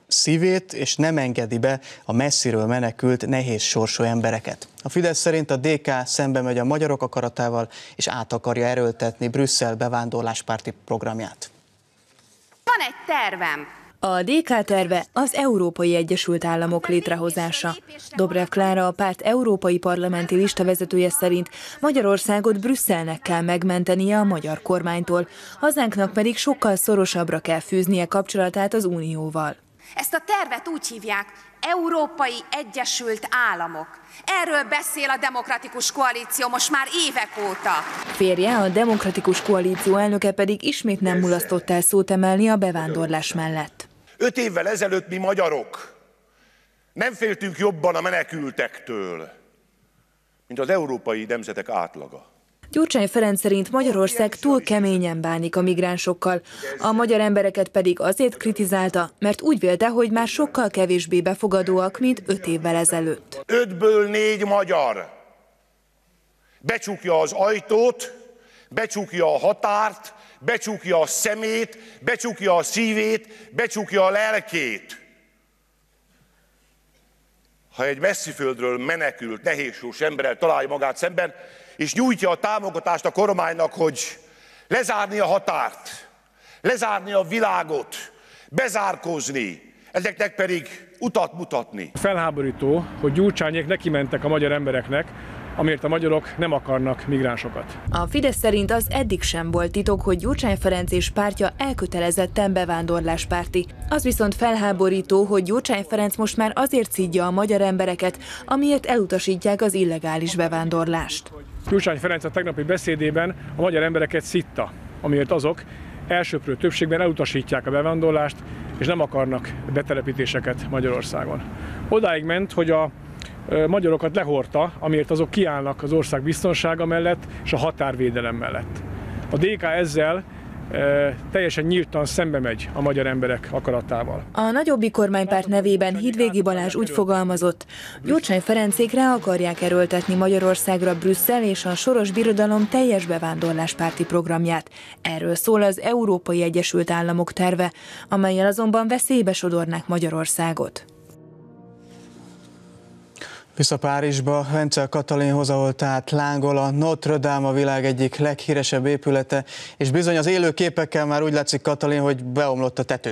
szívét, és nem engedi be a messziről menekült nehéz sorsú embereket. A Fidesz szerint a DK szembe megy a magyarok akaratával, és át akarja erőltetni Brüsszel bevándorláspárti programját. Van egy tervem. A DK terve az Európai Egyesült Államok létrehozása. Dobrev Klára, a párt európai parlamenti listavezetője szerint Magyarországot Brüsszelnek kell megmentenie a magyar kormánytól, hazánknak pedig sokkal szorosabbra kell fűznie kapcsolatát az Unióval. Ezt a tervet úgy hívják, Európai Egyesült Államok. Erről beszél a Demokratikus Koalíció most már évek óta. Férje, a Demokratikus Koalíció elnöke pedig ismét nem mulasztott el szót emelni a bevándorlás mellett. 5 évvel ezelőtt mi magyarok nem féltünk jobban a menekültektől, mint az európai nemzetek átlaga. Gyurcsány Ferenc szerint Magyarország túl keményen bánik a migránsokkal, a magyar embereket pedig azért kritizálta, mert úgy vélte, hogy már sokkal kevésbé befogadóak, mint 5 évvel ezelőtt. 5-ből 4 magyar becsukja az ajtót, becsukja a határt, becsukja a szemét, becsukja a szívét, becsukja a lelkét. Ha egy messziföldről menekült, nehézsors emberrel találja magát szemben, és nyújtja a támogatást a kormánynak, hogy lezárni a határt, lezárni a világot, bezárkózni, ezeknek pedig utat mutatni. Felháborító, hogy Gyurcsányék neki mentek a magyar embereknek, amiért a magyarok nem akarnak migránsokat. A Fidesz szerint az eddig sem volt titok, hogy Gyurcsány Ferenc és pártja elkötelezetten bevándorláspárti. Az viszont felháborító, hogy Gyurcsány Ferenc most már azért szidja a magyar embereket, amiért elutasítják az illegális bevándorlást. Gyurcsány Ferenc a tegnapi beszédében a magyar embereket szitta, amiért azok elsöprő többségben elutasítják a bevándorlást, és nem akarnak betelepítéseket Magyarországon. Odáig ment, hogy a magyarokat lehordta, amiért azok kiállnak az ország biztonsága mellett és a határvédelem mellett. A DK ezzel teljesen nyíltan szembe megy a magyar emberek akaratával. A nagyobbik kormánypárt nevében Hidvégi Balázs úgy fogalmazott, Gyurcsány Ferencékre akarják erőltetni Magyarországra Brüsszel és a Soros Birodalom teljes bevándorláspárti programját. Erről szól az Európai Egyesült Államok terve, amellyel azonban veszélybe sodornák Magyarországot. Vissza Párizsba, Vencel Katalinhoz, ahol tehát lángol a Notre Dame, a világ egyik leghíresebb épülete, és bizony az élő képekkel már úgy látszik, Katalin, hogy beomlott a tető.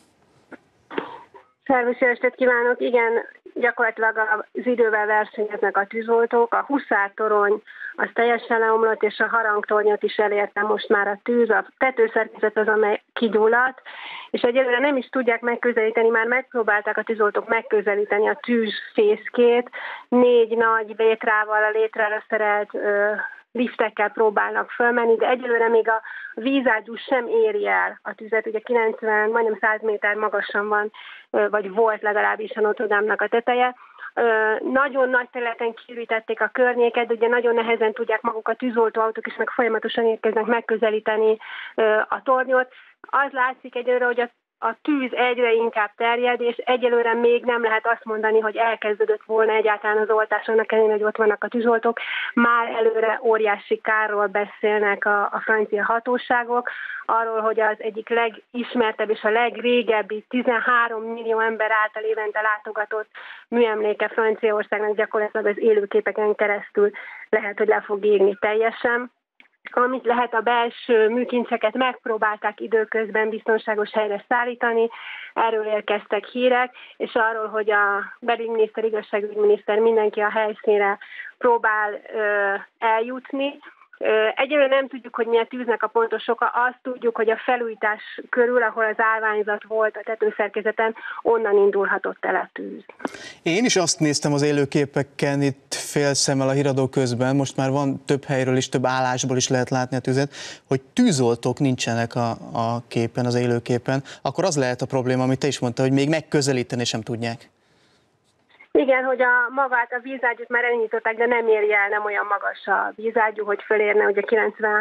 Szervusz, jó estét kívánok! Igen, gyakorlatilag az idővel versenyeznek a tűzoltók, a Huszár-torony az teljesen leomlott, és a harangtornyot is elérte most már a tűz, a tetőszerkezet az, amely kigyulladt, és egyelőre nem is tudják megközelíteni, már megpróbálták a tűzoltók megközelíteni a tűz fészkét, 4 nagy létrával, a létrára szerelt liftekkel próbálnak fölmenni, de egyelőre még a vízágyú sem éri el a tüzet, ugye 90, majdnem 100 méter magasan van, vagy volt legalábbis a Notre Dame-nak a teteje. Nagyon nagy területen kiürítették a környéket, ugye nagyon nehezen tudják maguk a tűzoltóautók is, meg folyamatosan érkeznek megközelíteni a tornyot. Az látszik egyelőre, hogy a tűz egyre inkább terjed, és egyelőre még nem lehet azt mondani, hogy elkezdődött volna egyáltalán az oltás, annak ellenére, hogy ott vannak a tűzoltók. Már előre óriási kárról beszélnek a francia hatóságok, arról, hogy az egyik legismertebb és a legrégebbi 13 millió ember által évente látogatott műemléke Franciaországnak gyakorlatilag az élőképeken keresztül lehet, hogy le fog égni teljesen. Amit lehet, a belső műkincseket megpróbálták időközben biztonságos helyre szállítani, erről érkeztek hírek, és arról, hogy a belügyminiszter, igazságügyminiszter, mindenki a helyszínre próbál eljutni. Egyelőre nem tudjuk, hogy mi a tűznek a pontos oka, azt tudjuk, hogy a felújítás körül, ahol az állványzat volt a tetőszerkezeten, onnan indulhatott el a tűz. Én is azt néztem az élőképeken itt félszemmel a híradó közben, most már van több helyről is, több állásból is lehet látni a tüzet, hogy tűzoltók nincsenek a képen, az élőképen, akkor az lehet a probléma, amit te is mondtad, hogy még megközelíteni sem tudják. Igen, hogy magát a vízágyút már elnyitották, de nem éri el, nem olyan magas a vízágyú, hogy fölérne ugye 90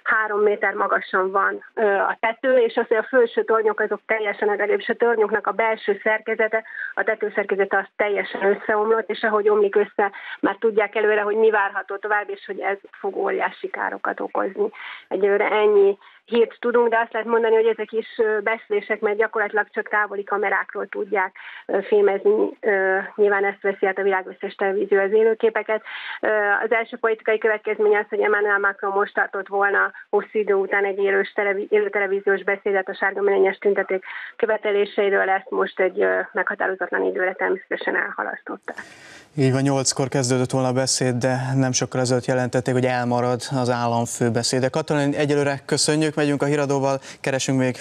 3 méter magasan van a tető, és az, hogy a felső tornyok azok teljesen, legalábbis a tornyoknak a belső szerkezete, a tetőszerkezete az teljesen összeomlott, és ahogy omlik össze, már tudják előre, hogy mi várható tovább, és hogy ez fog óriási károkat okozni. Egyelőre ennyi hírt tudunk, de azt lehet mondani, hogy ezek is becslések, mert gyakorlatilag csak távoli kamerákról tudják filmezni. Nyilván ezt veszi át a világ összes televízió az élőképeket. Az első politikai következmény az, hogy Emmanuel Macron most tartott volna hosszú idő után egy élő televíziós beszédet a sárga-menyenyes tüntetők követeléseiről, ezt most egy meghatározatlan időre természetesen elhalasztották. Így van, 8-kor kezdődött volna a beszéd, de nem sokkal ezelőtt jelentették, hogy elmarad az államfő beszéde. Katalin, egyelőre köszönjük, megyünk a híradóval, keresünk még.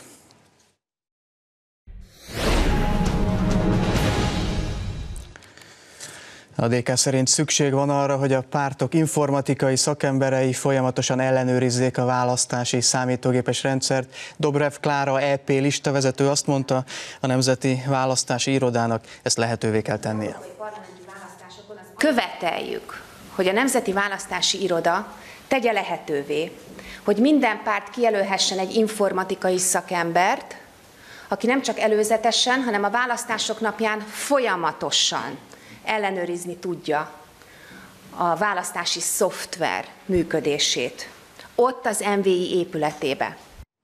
A DK szerint szükség van arra, hogy a pártok informatikai szakemberei folyamatosan ellenőrizzék a választási számítógépes rendszert. Dobrev Klára EP listavezető azt mondta, a Nemzeti Választási Irodának ezt lehetővé kell tennie. Követeljük, hogy a Nemzeti Választási Iroda tegye lehetővé, hogy minden párt kijelölhessen egy informatikai szakembert, aki nem csak előzetesen, hanem a választások napján folyamatosan ellenőrizni tudja a választási szoftver működését. Ott az MVI épületébe.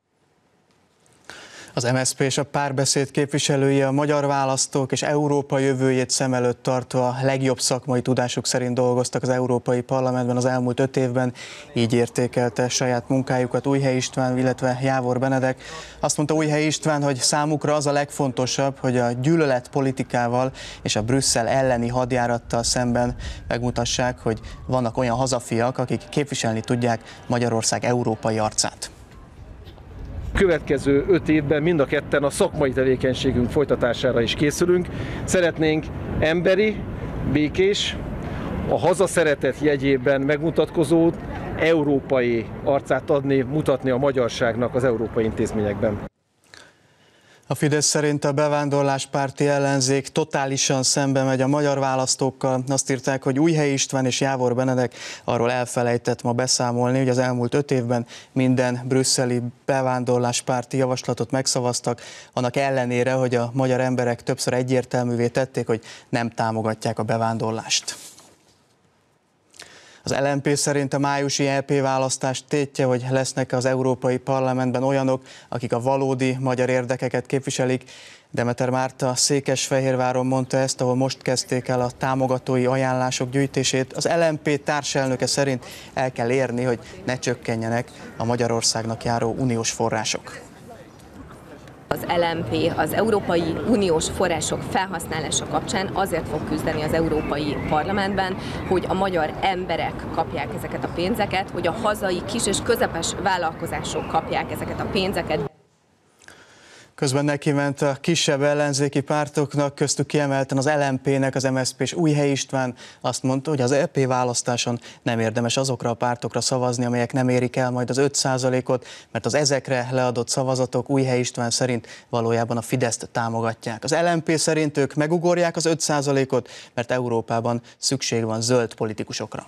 Az MSZP és a Párbeszéd képviselői a magyar választók és Európa jövőjét szem előtt tartva a legjobb szakmai tudásuk szerint dolgoztak az Európai Parlamentben az elmúlt 5 évben. Így értékelte saját munkájukat Újhelyi István, illetve Jávor Benedek. Azt mondta Újhelyi István, hogy számukra az a legfontosabb, hogy a gyűlöletpolitikával és a Brüsszel elleni hadjárattal szemben megmutassák, hogy vannak olyan hazafiak, akik képviselni tudják Magyarország európai arcát. Következő 5 évben mind a ketten a szakmai tevékenységünk folytatására is készülünk. Szeretnénk emberi, békés, a hazaszeretet jegyében megmutatkozó európai arcát adni, mutatni a magyarságnak az európai intézményekben. A Fidesz szerint a bevándorláspárti ellenzék totálisan szembe megy a magyar választókkal. Azt írták, hogy Újhelyi István és Jávor Benedek arról elfelejtett ma beszámolni, hogy az elmúlt 5 évben minden brüsszeli bevándorláspárti javaslatot megszavaztak, annak ellenére, hogy a magyar emberek többször egyértelművé tették, hogy nem támogatják a bevándorlást. Az LMP szerint a májusi EP választás tétje, hogy lesznek az Európai Parlamentben olyanok, akik a valódi magyar érdekeket képviselik. Demeter Márta Székesfehérváron mondta ezt, ahol most kezdték el a támogatói ajánlások gyűjtését. Az LMP társelnöke szerint el kell érni, hogy ne csökkenjenek a Magyarországnak járó uniós források. Az LMP az Európai Uniós források felhasználása kapcsán azért fog küzdeni az Európai Parlamentben, hogy a magyar emberek kapják ezeket a pénzeket, hogy a hazai kis és közepes vállalkozások kapják ezeket a pénzeket. Közben neki ment a kisebb ellenzéki pártoknak, köztük kiemelten az LMP-nek, az MSZP és Újhelyi István azt mondta, hogy az EP választáson nem érdemes azokra a pártokra szavazni, amelyek nem érik el majd az 5%-ot, mert az ezekre leadott szavazatok Újhelyi István szerint valójában a Fideszt támogatják. Az LMP szerint ők megugorják az 5%-ot, mert Európában szükség van zöld politikusokra.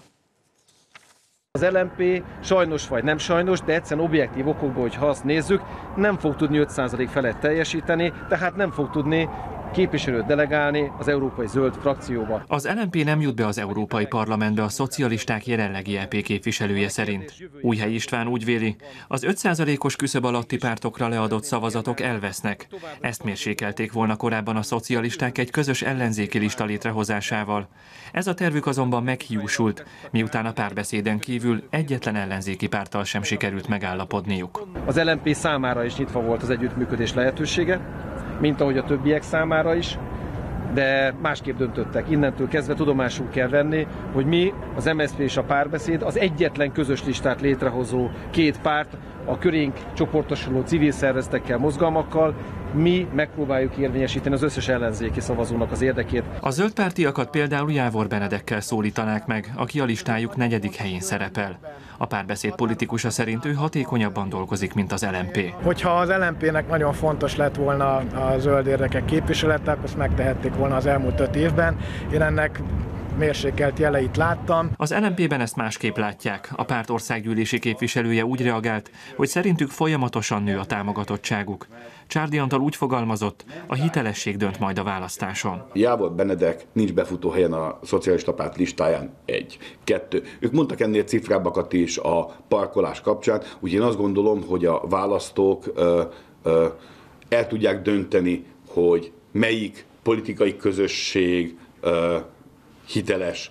Az LMP sajnos vagy nem sajnos, de egyszerűen objektív okokból, hogyha azt nézzük, nem fog tudni 5% felett teljesíteni, tehát nem fog tudni képviselőt delegálni az Európai Zöld frakcióba. Az LMP nem jut be az Európai Parlamentbe a szocialisták jelenlegi EP képviselője szerint. Újhelyi István úgy véli, az 5%-os küszöb alatti pártokra leadott szavazatok elvesznek. Ezt mérsékelték volna korábban a szocialisták egy közös ellenzéki lista létrehozásával. Ez a tervük azonban meghiúsult, miután a Párbeszéden kívül egyetlen ellenzéki párttal sem sikerült megállapodniuk. Az LMP számára is nyitva volt az együttműködés lehetősége, mint ahogy a többiek számára is, de másképp döntöttek. Innentől kezdve tudomásul kell venni, hogy mi, az MSZP és a Párbeszéd az egyetlen közös listát létrehozó két párt, a körénk csoportosuló civil szervezetekkel, mozgalmakkal, mi megpróbáljuk érvényesíteni az összes ellenzéki szavazónak az érdekét. A zöldpártiakat például Jávor Benedekkel szólítanák meg, aki a listájuk 4. helyén szerepel. A Párbeszéd politikusa szerint ő hatékonyabban dolgozik, mint az LMP. Hogyha az LMP-nek nagyon fontos lett volna a zöld érdekek képviselete, akkor ezt megtehették volna az elmúlt 5 évben. Én ennek mérsékelt jeleit láttam. Az LMP-ben ezt másképp látják. A párt országgyűlési képviselője úgy reagált, hogy szerintük folyamatosan nő a támogatottságuk. Csárdi Antal úgy fogalmazott, a hitelesség dönt majd a választáson. Jávor Benedek nincs befutó helyen a szocialista párt listáján, 1. 2. Ők mondtak ennél cifrábbakat is a parkolás kapcsán, úgyhogy én azt gondolom, hogy a választók el tudják dönteni, hogy melyik politikai közösség hiteles,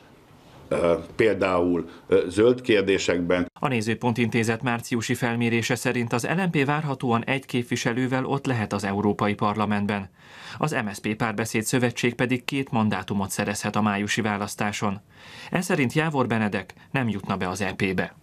például zöld kérdésekben. A Nézőpont Intézet márciusi felmérése szerint az LMP várhatóan 1 képviselővel ott lehet az Európai Parlamentben. Az MSZP Párbeszéd Szövetség pedig 2 mandátumot szerezhet a májusi választáson. Ez szerint Jávor Benedek nem jutna be az EP-be.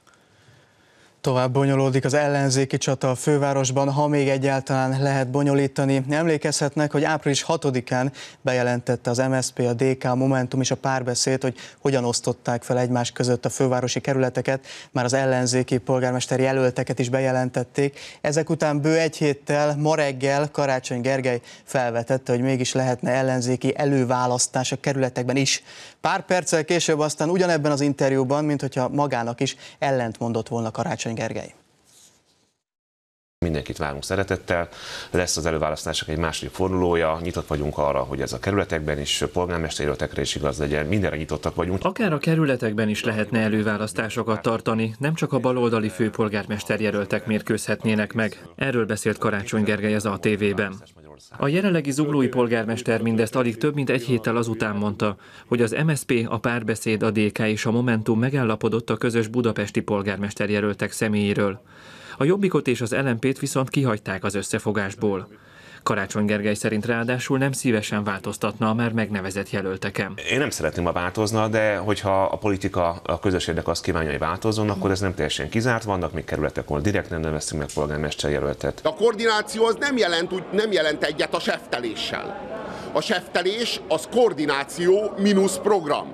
Tovább bonyolódik az ellenzéki csata a fővárosban, ha még egyáltalán lehet bonyolítani. Emlékezhetnek, hogy április 6-án bejelentette az MSZP, a DK, a Momentum és a Párbeszéd, hogy hogyan osztották fel egymás között a fővárosi kerületeket. Már az ellenzéki polgármester jelölteket is bejelentették. Ezek után bő egy héttel, ma reggel Karácsony Gergely felvetette, hogy mégis lehetne ellenzéki előválasztás a kerületekben is. Pár perccel később aztán ugyanebben az interjúban, mint hogyha magának is ellentmondott volna Karácsony Gergely. Mindenkit várunk szeretettel, lesz az előválasztások egy második fordulója, nyitott vagyunk arra, hogy ez a kerületekben is, polgármesterjelöltekre is igaz legyen, mindenre nyitottak vagyunk. Akár a kerületekben is lehetne előválasztásokat tartani, nem csak a baloldali főpolgármesterjelöltek mérkőzhetnének meg. Erről beszélt Karácsony Gergely az ATV-ben. A jelenlegi zuglói polgármester mindezt alig több mint egy héttel azután mondta, hogy az MSZP, a Párbeszéd, a DK és a Momentum megállapodott a közös budapesti polgármesterjelöltek személyéről. A Jobbikot és az LMP-t viszont kihagyták az összefogásból. Karácsony Gergely szerint ráadásul nem szívesen változtatna a már megnevezett jelölteken. Én nem szeretném, ha változna, de hogyha a politika, a közös érdek azt kívánja, hogy változzon, akkor ez nem teljesen kizárt. Vannak még kerületek, ahol direkt nem neveztünk meg polgármesterjelöltet. A koordináció az nem jelent egyet a sefteléssel. A seftelés az koordináció mínusz program.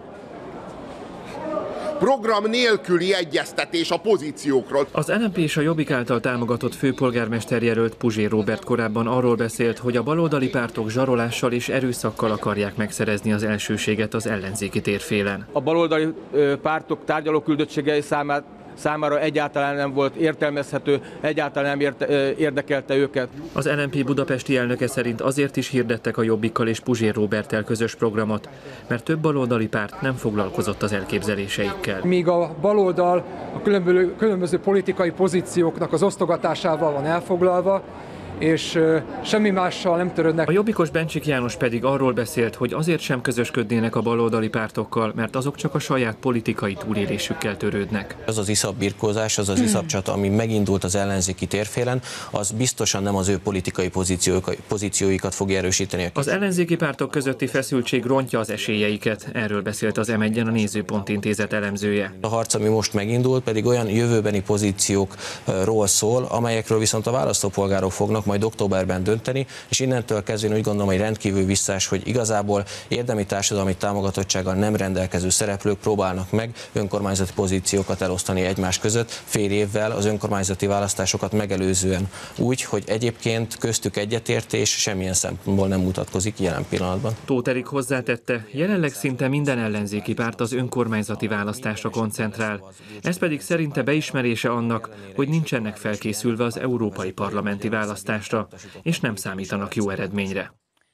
Program nélküli egyeztetés a pozíciókról. Az LMP és a Jobbik által támogatott főpolgármesterjelölt Puzsér Róbert korábban arról beszélt, hogy a baloldali pártok zsarolással és erőszakkal akarják megszerezni az elsőséget az ellenzéki térfélen. A baloldali pártok tárgyalóküldöttségei számára egyáltalán nem volt értelmezhető, egyáltalán nem érdekelte őket. Az LMP budapesti elnöke szerint azért is hirdettek a Jobbikkal és Puzsér Róberttel közös programot, mert több baloldali párt nem foglalkozott az elképzeléseikkel. Míg a baloldal a különböző politikai pozícióknak az osztogatásával van elfoglalva, és semmi mással nem törődnek. A jobbikos Bencsik János pedig arról beszélt, hogy azért sem közösködnének a baloldali pártokkal, mert azok csak a saját politikai túlélésükkel törődnek. Az az iszapbirkózás, az az iszapcsata, ami megindult az ellenzéki térfélen, az biztosan nem az ő politikai pozícióikat fogja erősíteni. Az ellenzéki pártok közötti feszültség rontja az esélyeiket. Erről beszélt az M1-en a Nézőpont Intézet elemzője. A harc, ami most megindult, pedig olyan jövőbeni pozíciókról szól, amelyekről viszont a választópolgárok fognak majd októberben dönteni, és innentől kezdve úgy gondolom, hogy rendkívül visszás, hogy igazából érdemi társadalmi támogatottsággal nem rendelkező szereplők próbálnak meg önkormányzati pozíciókat elosztani egymás között fél évvel az önkormányzati választásokat megelőzően. Úgy, hogy egyébként köztük egyetértés semmilyen szempontból nem mutatkozik jelen pillanatban. Tóth Erik hozzátette, jelenleg szinte minden ellenzéki párt az önkormányzati választásra koncentrál. Ez pedig szerinte beismerése annak, hogy nincsenek felkészülve az európai parlamenti választásra, és nem számítanak jó eredményre.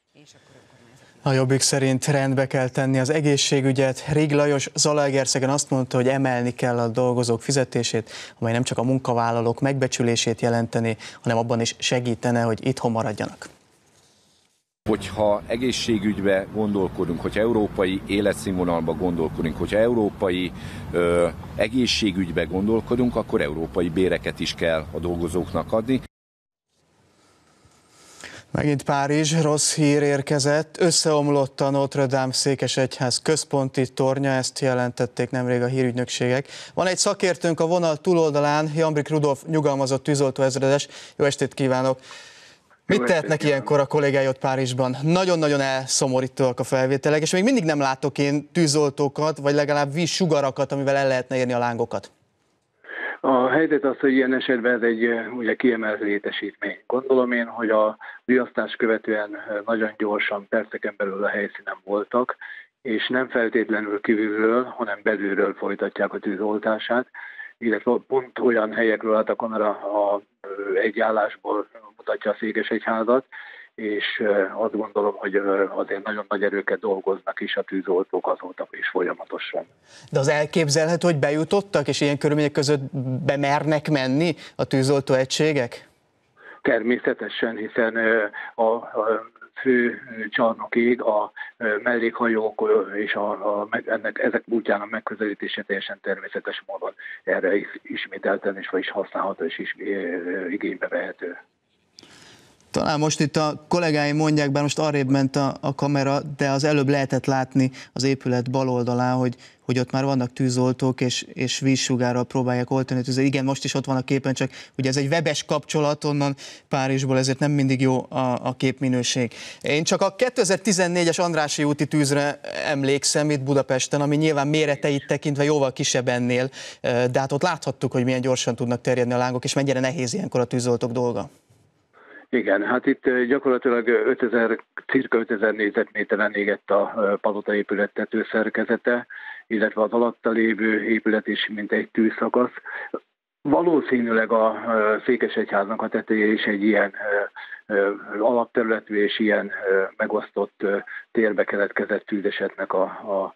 A Jobbik szerint rendbe kell tenni az egészségügyet. Rég Lajos Zalaegerszegen azt mondta, hogy emelni kell a dolgozók fizetését, amely nem csak a munkavállalók megbecsülését jelenteni, hanem abban is segítene, hogy itthon maradjanak. Hogyha egészségügybe gondolkodunk, hogyha európai életszínvonalba gondolkodunk, hogyha európai egészségügybe gondolkodunk, akkor európai béreket is kell a dolgozóknak adni. Megint Párizs, rossz hír érkezett, összeomlott a Notre Dame székesegyház központi tornya, ezt jelentették nemrég a hírügynökségek. Van egy szakértőnk a vonal túloldalán, Jambrik Rudolf nyugalmazott tűzoltóezredes. Jó estét kívánok! Mit tehetnek ilyenkor a kollégái ott Párizsban? Nagyon-nagyon elszomorítóak a felvételek, és még mindig nem látok én tűzoltókat, vagy legalább vízsugarakat, amivel el lehetne érni a lángokat. A helyzet az, hogy ilyen esetben ez egy ugye kiemelt létesítmény. Gondolom én, hogy a riasztás követően nagyon gyorsan, perceken belül a helyszínen voltak, és nem feltétlenül kívülről, hanem belülről folytatják a tűzoltását, illetve pont olyan helyekről, hát a kamera egy állásból mutatja a Székesegyházat, és azt gondolom, hogy azért nagyon nagy erőket dolgoznak is a tűzoltók azóta is folyamatosan. De az elképzelhető, hogy bejutottak, és ilyen körülmények között bemernek menni a tűzoltó egységek? Természetesen, hiszen a fő csarnokig a mellékhajók és ezek útján a megközelítése teljesen természetes módon erre ismételten is használható és igénybe vehető. Talán most itt a kollégáim mondják, bár most arrébb ment a kamera, de az előbb lehetett látni az épület bal oldalán, hogy ott már vannak tűzoltók, és vízsugárral próbálják oltani a tüzet. Igen, most is ott van a képen, csak ugye ez egy webes kapcsolat onnan Párizsból, ezért nem mindig jó a képminőség. Én csak a 2014-es Andrássy úti tűzre emlékszem itt Budapesten, ami nyilván méreteit tekintve jóval kisebb ennél, de hát ott láthattuk, hogy milyen gyorsan tudnak terjedni a lángok, és mennyire nehéz ilyenkor a tűzoltók dolga. Igen, hát itt gyakorlatilag cirka 5000 négyzetméteren égett a palota épület tetőszerkezete, illetve az alatta lévő épület is mint egy tűzszakasz. Valószínűleg a Székesegyháznak a teteje is egy ilyen alapterületű és ilyen megosztott térbe keletkezett tűzesetnek a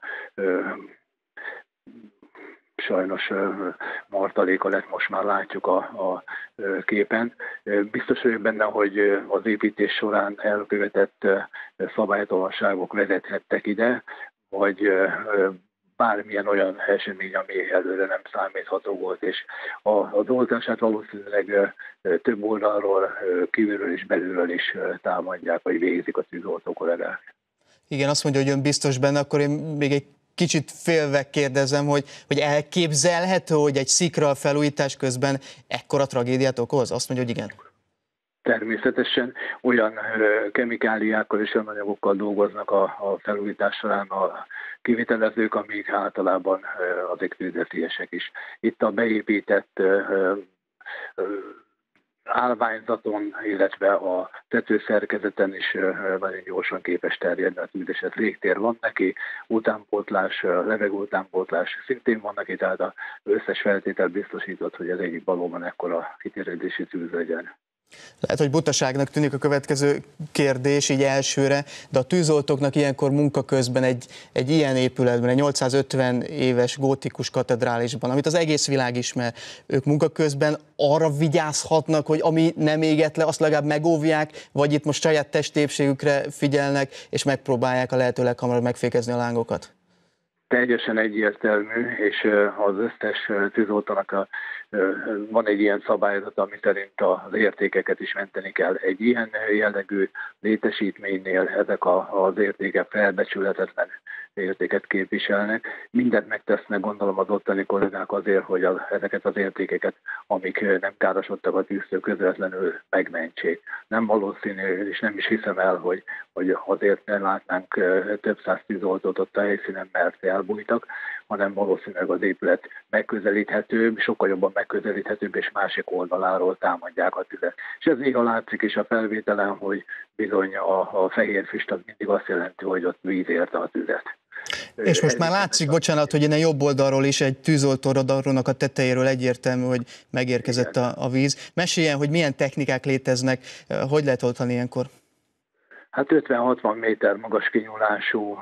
sajnos martaléka lett, most már látjuk a képen. Biztos vagyok benne, hogy az építés során elkövetett szabálytalanságok vezethettek ide, vagy bármilyen olyan esemény, ami előre nem számítható volt, és az oltását valószínűleg több oldalról, kívülről és belülről is támadják, vagy végzik a tűzoltó kollégák. Igen, azt mondja, hogy ön biztos benne, akkor én még egy kicsit félve kérdezem, hogy elképzelhető, hogy egy szikra felújítás közben ekkora tragédiát okoz? Azt mondja, hogy igen. Természetesen olyan kemikáliákkal és olyan anyagokkal dolgoznak a felújítás során a kivitelezők, amik általában azért tűzveszélyesek is. Itt a beépített állványzaton, illetve a tetőszerkezeten is nagyon gyorsan képes terjedni a tűzeset. Légtér van neki, utánpótlás, levegő utánpótlás szintén van neki, tehát az összes feltétel biztosított, hogy ez egyik valóban ekkora kiterjedési tűz legyen. Lehet, hogy butaságnak tűnik a következő kérdés így elsőre, de a tűzoltóknak ilyenkor munka közben egy ilyen épületben, egy 850 éves gótikus katedrálisban, amit az egész világ ismer, ők munka közben arra vigyázhatnak, hogy ami nem égett le, azt legalább megóvják, vagy itt most saját testépségükre figyelnek, és megpróbálják a lehető leghamarabb megfékezni a lángokat? Teljesen egyértelmű, és az összes tűzoltónak van egy ilyen szabályzat, ami szerint az értékeket is menteni kell. Egy ilyen jellegű létesítménynél ezek az értékek felbecsülhetetlen értéket képviselnek. Mindent megtesznek, gondolom, az ottani kollégák azért, hogy ezeket az értékeket, amik nem károsodtak a tűztől, közvetlenül megmentsék. Nem valószínű, és nem is hiszem el, hogy azért nem látnánk több száz tűzoltót ott a helyszínen, mert elbújtak, hanem valószínűleg az épület megközelíthetőbb, sokkal jobban megközelíthetőbb, és másik oldaláról támadják a tüzet. És ez néha látszik is a felvételen, hogy bizony a fehér füst az mindig azt jelenti, hogy ott víz érte a tüzet. És most már látszik, bocsánat, hogy innen jobb oldalról is egy tűzoltóradarnak a tetejéről egyértelmű, hogy megérkezett a víz. Meséljen, hogy milyen technikák léteznek, hogy lehet oltani ilyenkor? Hát 50-60 méter magas kinyúlású,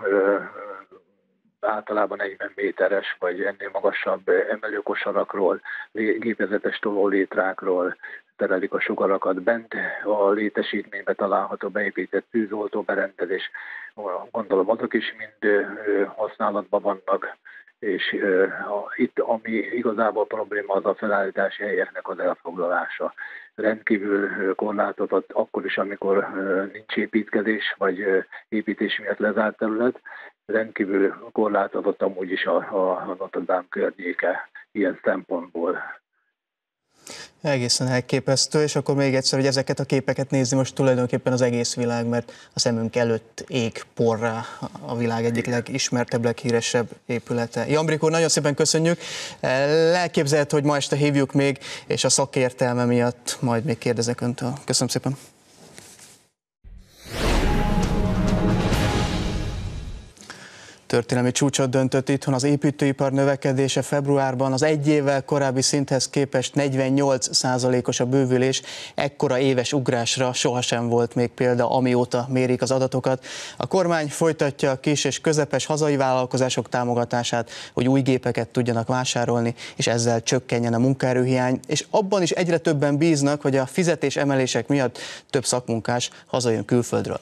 általában 40 méteres, vagy ennél magasabb emelőkosarakról, gépezetes tolólétrákról terelik a sugarakat. Bent a létesítményben található beépített tűzoltóberendezés, gondolom azok is mind használatban vannak, és itt ami igazából probléma, az a felállítási helyeknek az elfoglalása. Rendkívül korlátozott akkor is, amikor nincs építkezés, vagy építés miatt lezárt terület, rendkívül korlátozott amúgy is a Notre Dame környéke ilyen szempontból. Egészen elképesztő, és akkor még egyszer, hogy ezeket a képeket nézni most tulajdonképpen az egész világ, mert a szemünk előtt ég porrá a világ egyik legismertebb, leghíresebb épülete. Jambrik úr, nagyon szépen köszönjük. Elképzelhető, hogy ma este hívjuk még, és a szakértelme miatt majd még kérdezek öntől. Köszönöm szépen. Történelmi csúcsot döntött itthon az építőipar növekedése februárban, az egy évvel korábbi szinthez képest 48%-os a bővülés, ekkora éves ugrásra sohasem volt még példa, amióta mérik az adatokat. A kormány folytatja a kis és közepes hazai vállalkozások támogatását, hogy új gépeket tudjanak vásárolni, és ezzel csökkenjen a munkaerőhiány, és abban is egyre többen bíznak, hogy a fizetésemelések miatt több szakmunkás hazajön külföldről.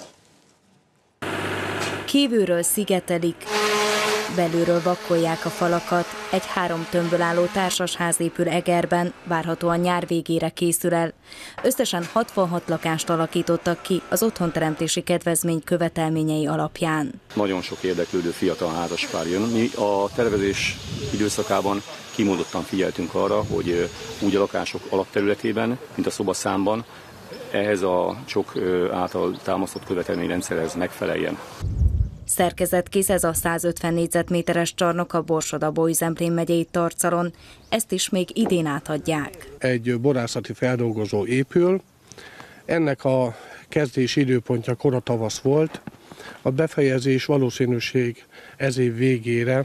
Kívülről szigetelik, belülről vakkolják a falakat. Egy 3 tömbből álló társasház épül Egerben, várhatóan nyár végére készül el. Összesen 66 lakást alakítottak ki az otthonteremtési kedvezmény követelményei alapján. Nagyon sok érdeklődő fiatal házaspár jön. Mi a tervezés időszakában kimondottan figyeltünk arra, hogy úgy a lakások alapterületében, mint a szobaszámban ehhez a csok által támasztott követelményrendszerhez megfeleljen. Szerkezetkész ez a 150 négyzetméteres csarnok a Borsod-Abaúj-Zemplén megyei Tarcalon. Ezt is még idén átadják. Egy borászati feldolgozó épül. Ennek a kezdési időpontja kora tavasz volt. A befejezés valószínűség ez év végére,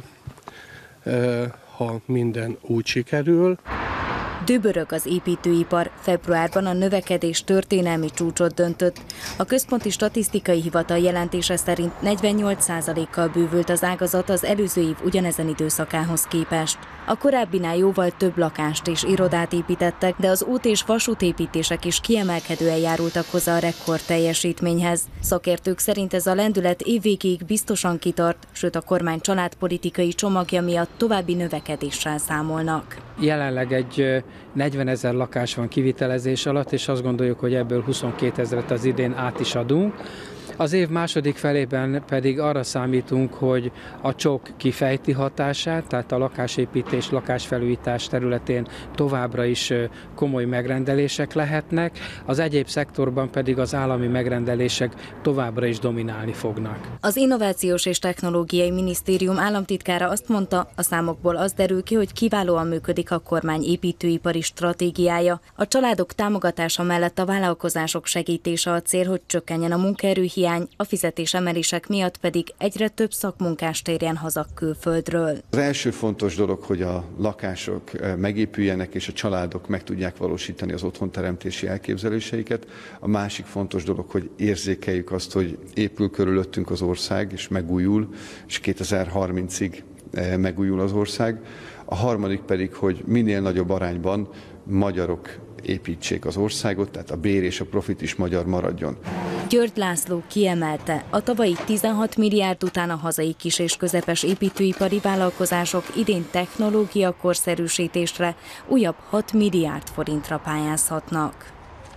ha minden úgy sikerül. Dübörög az építőipar, februárban a növekedés történelmi csúcsot döntött. A Központi Statisztikai Hivatal jelentése szerint 48%-kal bővült az ágazat az előző év ugyanezen időszakához képest. A korábbinál jóval több lakást és irodát építettek, de az út- és vasútépítések is kiemelkedően járultak hozzá a rekord teljesítményhez. Szakértők szerint ez a lendület évvégéig biztosan kitart, sőt a kormány családpolitikai csomagja miatt további növekedéssel számolnak. Jelenleg egy 40 000 lakás van kivitelezés alatt, és azt gondoljuk, hogy ebből 22 000-et az idén át is adunk. Az év második felében pedig arra számítunk, hogy a csok kifejti hatását, tehát a lakásépítés, lakásfelújítás területén továbbra is komoly megrendelések lehetnek, az egyéb szektorban pedig az állami megrendelések továbbra is dominálni fognak. Az Innovációs és Technológiai Minisztérium államtitkára azt mondta, a számokból az derül ki, hogy kiválóan működik a kormány építőipari stratégiája. A családok támogatása mellett a vállalkozások segítése a cél, hogy csökkenjen a munkaerőhiány, a fizetésemelések miatt pedig egyre több szakmunkás térjen haza külföldről. Az első fontos dolog, hogy a lakások megépüljenek, és a családok meg tudják valósítani az otthonteremtési elképzeléseiket. A másik fontos dolog, hogy érzékeljük azt, hogy épül körülöttünk az ország, és megújul, és 2030-ig megújul az ország. A harmadik pedig, hogy minél nagyobb arányban magyarok építsék az országot, tehát a bér és a profit is magyar maradjon. György László kiemelte, a tavalyi 16 milliárd után a hazai kis- és közepes építőipari vállalkozások idén technológia korszerűsítésre újabb 6 milliárd forintra pályázhatnak.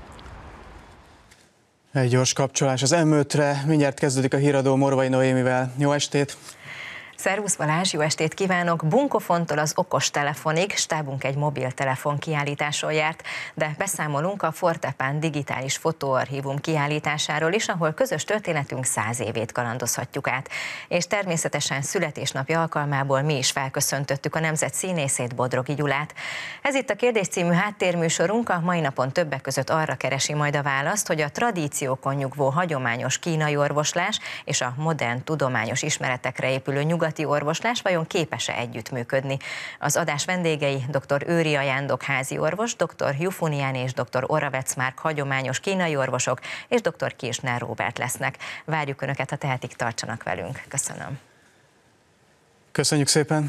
Egy gyors kapcsolás az M5-re, mindjárt kezdődik a híradó Morvai Noémivel. Jó estét! Szervusz Balázs, jó estét kívánok! Bunkofontól az okostelefonig stábunk egy mobiltelefon kiállításon járt, de beszámolunk a Fortepán digitális fotóarchívum kiállításáról is, ahol közös történetünk 100 évét kalandozhatjuk át. És természetesen születésnapja alkalmából mi is felköszöntöttük a nemzet színészét, Bodrogi Gyulát. Ez itt a Kérdés című háttérműsorunk, a mai napon többek között arra keresi majd a választ, hogy a tradíciókon nyugvó hagyományos kínai orvoslás és a modern tudományos ismeretekre épülő nyugati orvoslás vajon képes-e együttműködni. Az adás vendégei dr. Őri Ajándok házi orvos, dr. Jufunian és dr. Oravec Márk hagyományos kínai orvosok, és dr. Kirchner Róbert lesznek. Várjuk Önöket, ha tehetik, tartsanak velünk. Köszönöm. Köszönjük szépen!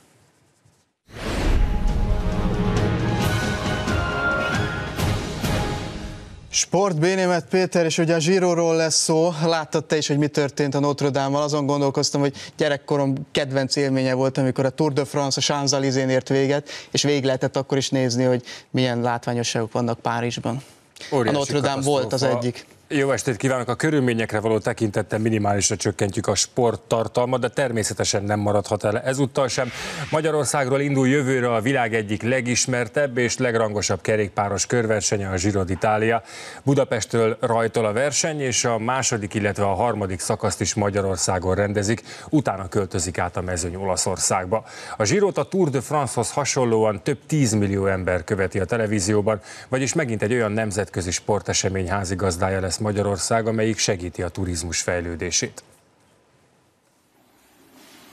Sport, Bénémet Péter, és ugye a Giroról lesz szó. Láttad te is, hogy mi történt a Notre Dame-mal. Azon gondolkoztam, hogy gyerekkorom kedvenc élménye volt, amikor a Tour de France a Champs-Élysén ért véget, és végig lehetett akkor is nézni, hogy milyen látványosságok vannak Párizsban. Óriási a Notre Dame volt az egyik. Jó estét kívánok! A körülményekre való tekintettel minimálisra csökkentjük a sporttartalmat, de természetesen nem maradhat el ezúttal sem. Magyarországról indul jövőre a világ egyik legismertebb és legrangosabb kerékpáros körversenye, a Giro d'Italia. Budapestről rajtol a verseny, és a második, illetve a harmadik szakaszt is Magyarországon rendezik, utána költözik át a mezőny Olaszországba. A Girot a Tour de France-hoz hasonlóan több 10 millió ember követi a televízióban, vagyis megint egy olyan nemzetközi sportesemény házigazdája lesz Magyarország, amelyik segíti a turizmus fejlődését.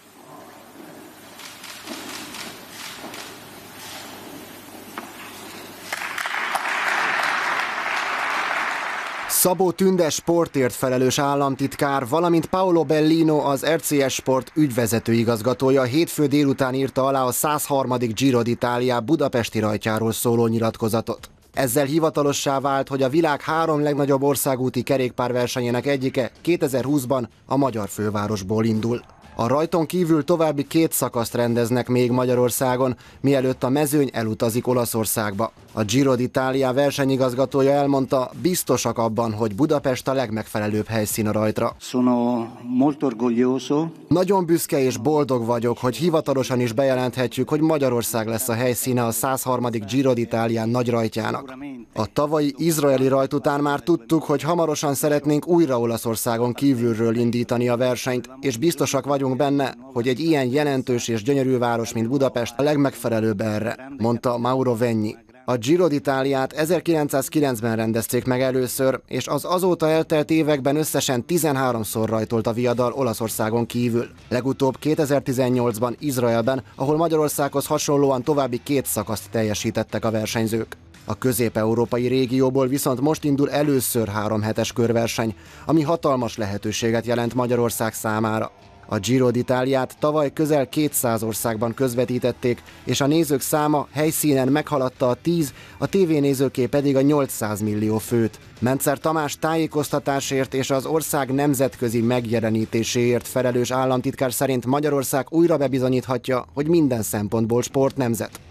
Szabó Tünde sportért felelős államtitkár, valamint Paolo Bellino, az RCS Sport ügyvezető igazgatója hétfő délután írta alá a 103. Giro d'Italia budapesti rajtjáról szóló nyilatkozatot. Ezzel hivatalossá vált, hogy a világ 3 legnagyobb országúti kerékpárversenyének egyike 2020-ban a magyar fővárosból indul. A rajton kívül további 2 szakaszt rendeznek még Magyarországon, mielőtt a mezőny elutazik Olaszországba. A Giro d'Italia versenyigazgatója elmondta, biztosak abban, hogy Budapest a legmegfelelőbb helyszín a rajtra. Nagyon büszke és boldog vagyok, hogy hivatalosan is bejelenthetjük, hogy Magyarország lesz a helyszíne a 103. Giro d'Italia nagy rajtjának. A tavalyi izraeli rajt után már tudtuk, hogy hamarosan szeretnénk újra Olaszországon kívülről indítani a versenyt, és biztosak vagyunk benne, hogy egy ilyen jelentős és gyönyörű város, mint Budapest a legmegfelelőbb erre, mondta Mauro Vegni. A Giro d'Italiát 1909-ben rendezték meg először, és az azóta eltelt években összesen 13-szor rajtolt a viadal Olaszországon kívül. Legutóbb 2018-ban Izraelben, ahol Magyarországhoz hasonlóan további 2 szakaszt teljesítettek a versenyzők. A közép-európai régióból viszont most indul először 3 hetes körverseny, ami hatalmas lehetőséget jelent Magyarország számára. A Giro d'Italiát tavaly közel 200 országban közvetítették, és a nézők száma helyszínen meghaladta a 10, a tévénézőké pedig a 800 millió főt. Mencer Tamás tájékoztatásért és az ország nemzetközi megjelenítéséért felelős államtitkár szerint Magyarország újra bebizonyíthatja, hogy minden szempontból sportnemzet.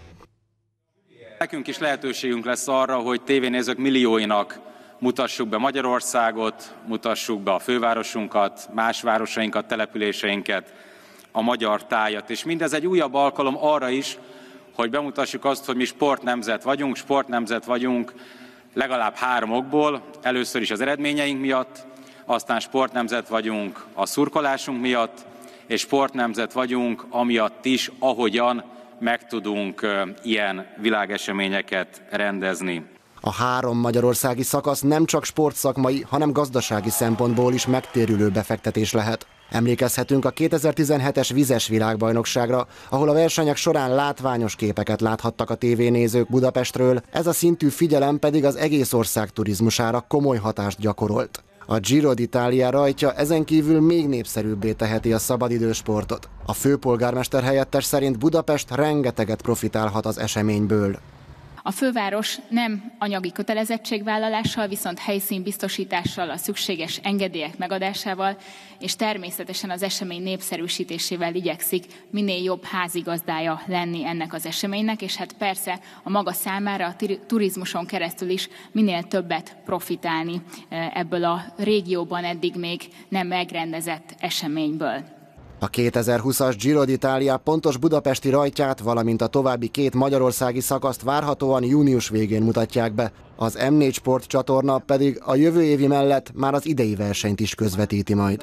Nekünk is lehetőségünk lesz arra, hogy tévénézők millióinak mutassuk be Magyarországot, mutassuk be a fővárosunkat, más városainkat, településeinket, a magyar tájat. És mindez egy újabb alkalom arra is, hogy bemutassuk azt, hogy mi sportnemzet vagyunk legalább 3 okból. Először is az eredményeink miatt, aztán sportnemzet vagyunk a szurkolásunk miatt, és sportnemzet vagyunk amiatt is, ahogyan meg tudunk ilyen világeseményeket rendezni. A 3 magyarországi szakasz nem csak sportszakmai, hanem gazdasági szempontból is megtérülő befektetés lehet. Emlékezhetünk a 2017-es vizes világbajnokságra, ahol a versenyek során látványos képeket láthattak a tévénézők Budapestről, ez a szintű figyelem pedig az egész ország turizmusára komoly hatást gyakorolt. A Giro d'Italia rajtja ezen kívül még népszerűbbé teheti a szabadidősportot. A főpolgármester helyettes szerint Budapest rengeteget profitálhat az eseményből. A főváros nem anyagi kötelezettségvállalással, viszont helyszínbiztosítással, a szükséges engedélyek megadásával, és természetesen az esemény népszerűsítésével igyekszik minél jobb házigazdája lenni ennek az eseménynek, és hát persze a maga számára a turizmuson keresztül is minél többet profitálni ebből a régióban eddig még nem megrendezett eseményből. A 2020-as Giro d'Italia pontos budapesti rajtját, valamint a további 2 magyarországi szakaszt várhatóan június végén mutatják be. Az M4 Sport csatorna pedig a jövő évi mellett már az idei versenyt is közvetíti majd.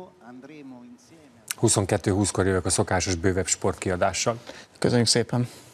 22:20-kor jövök a szokásos bővebb sportkiadással. Köszönjük szépen!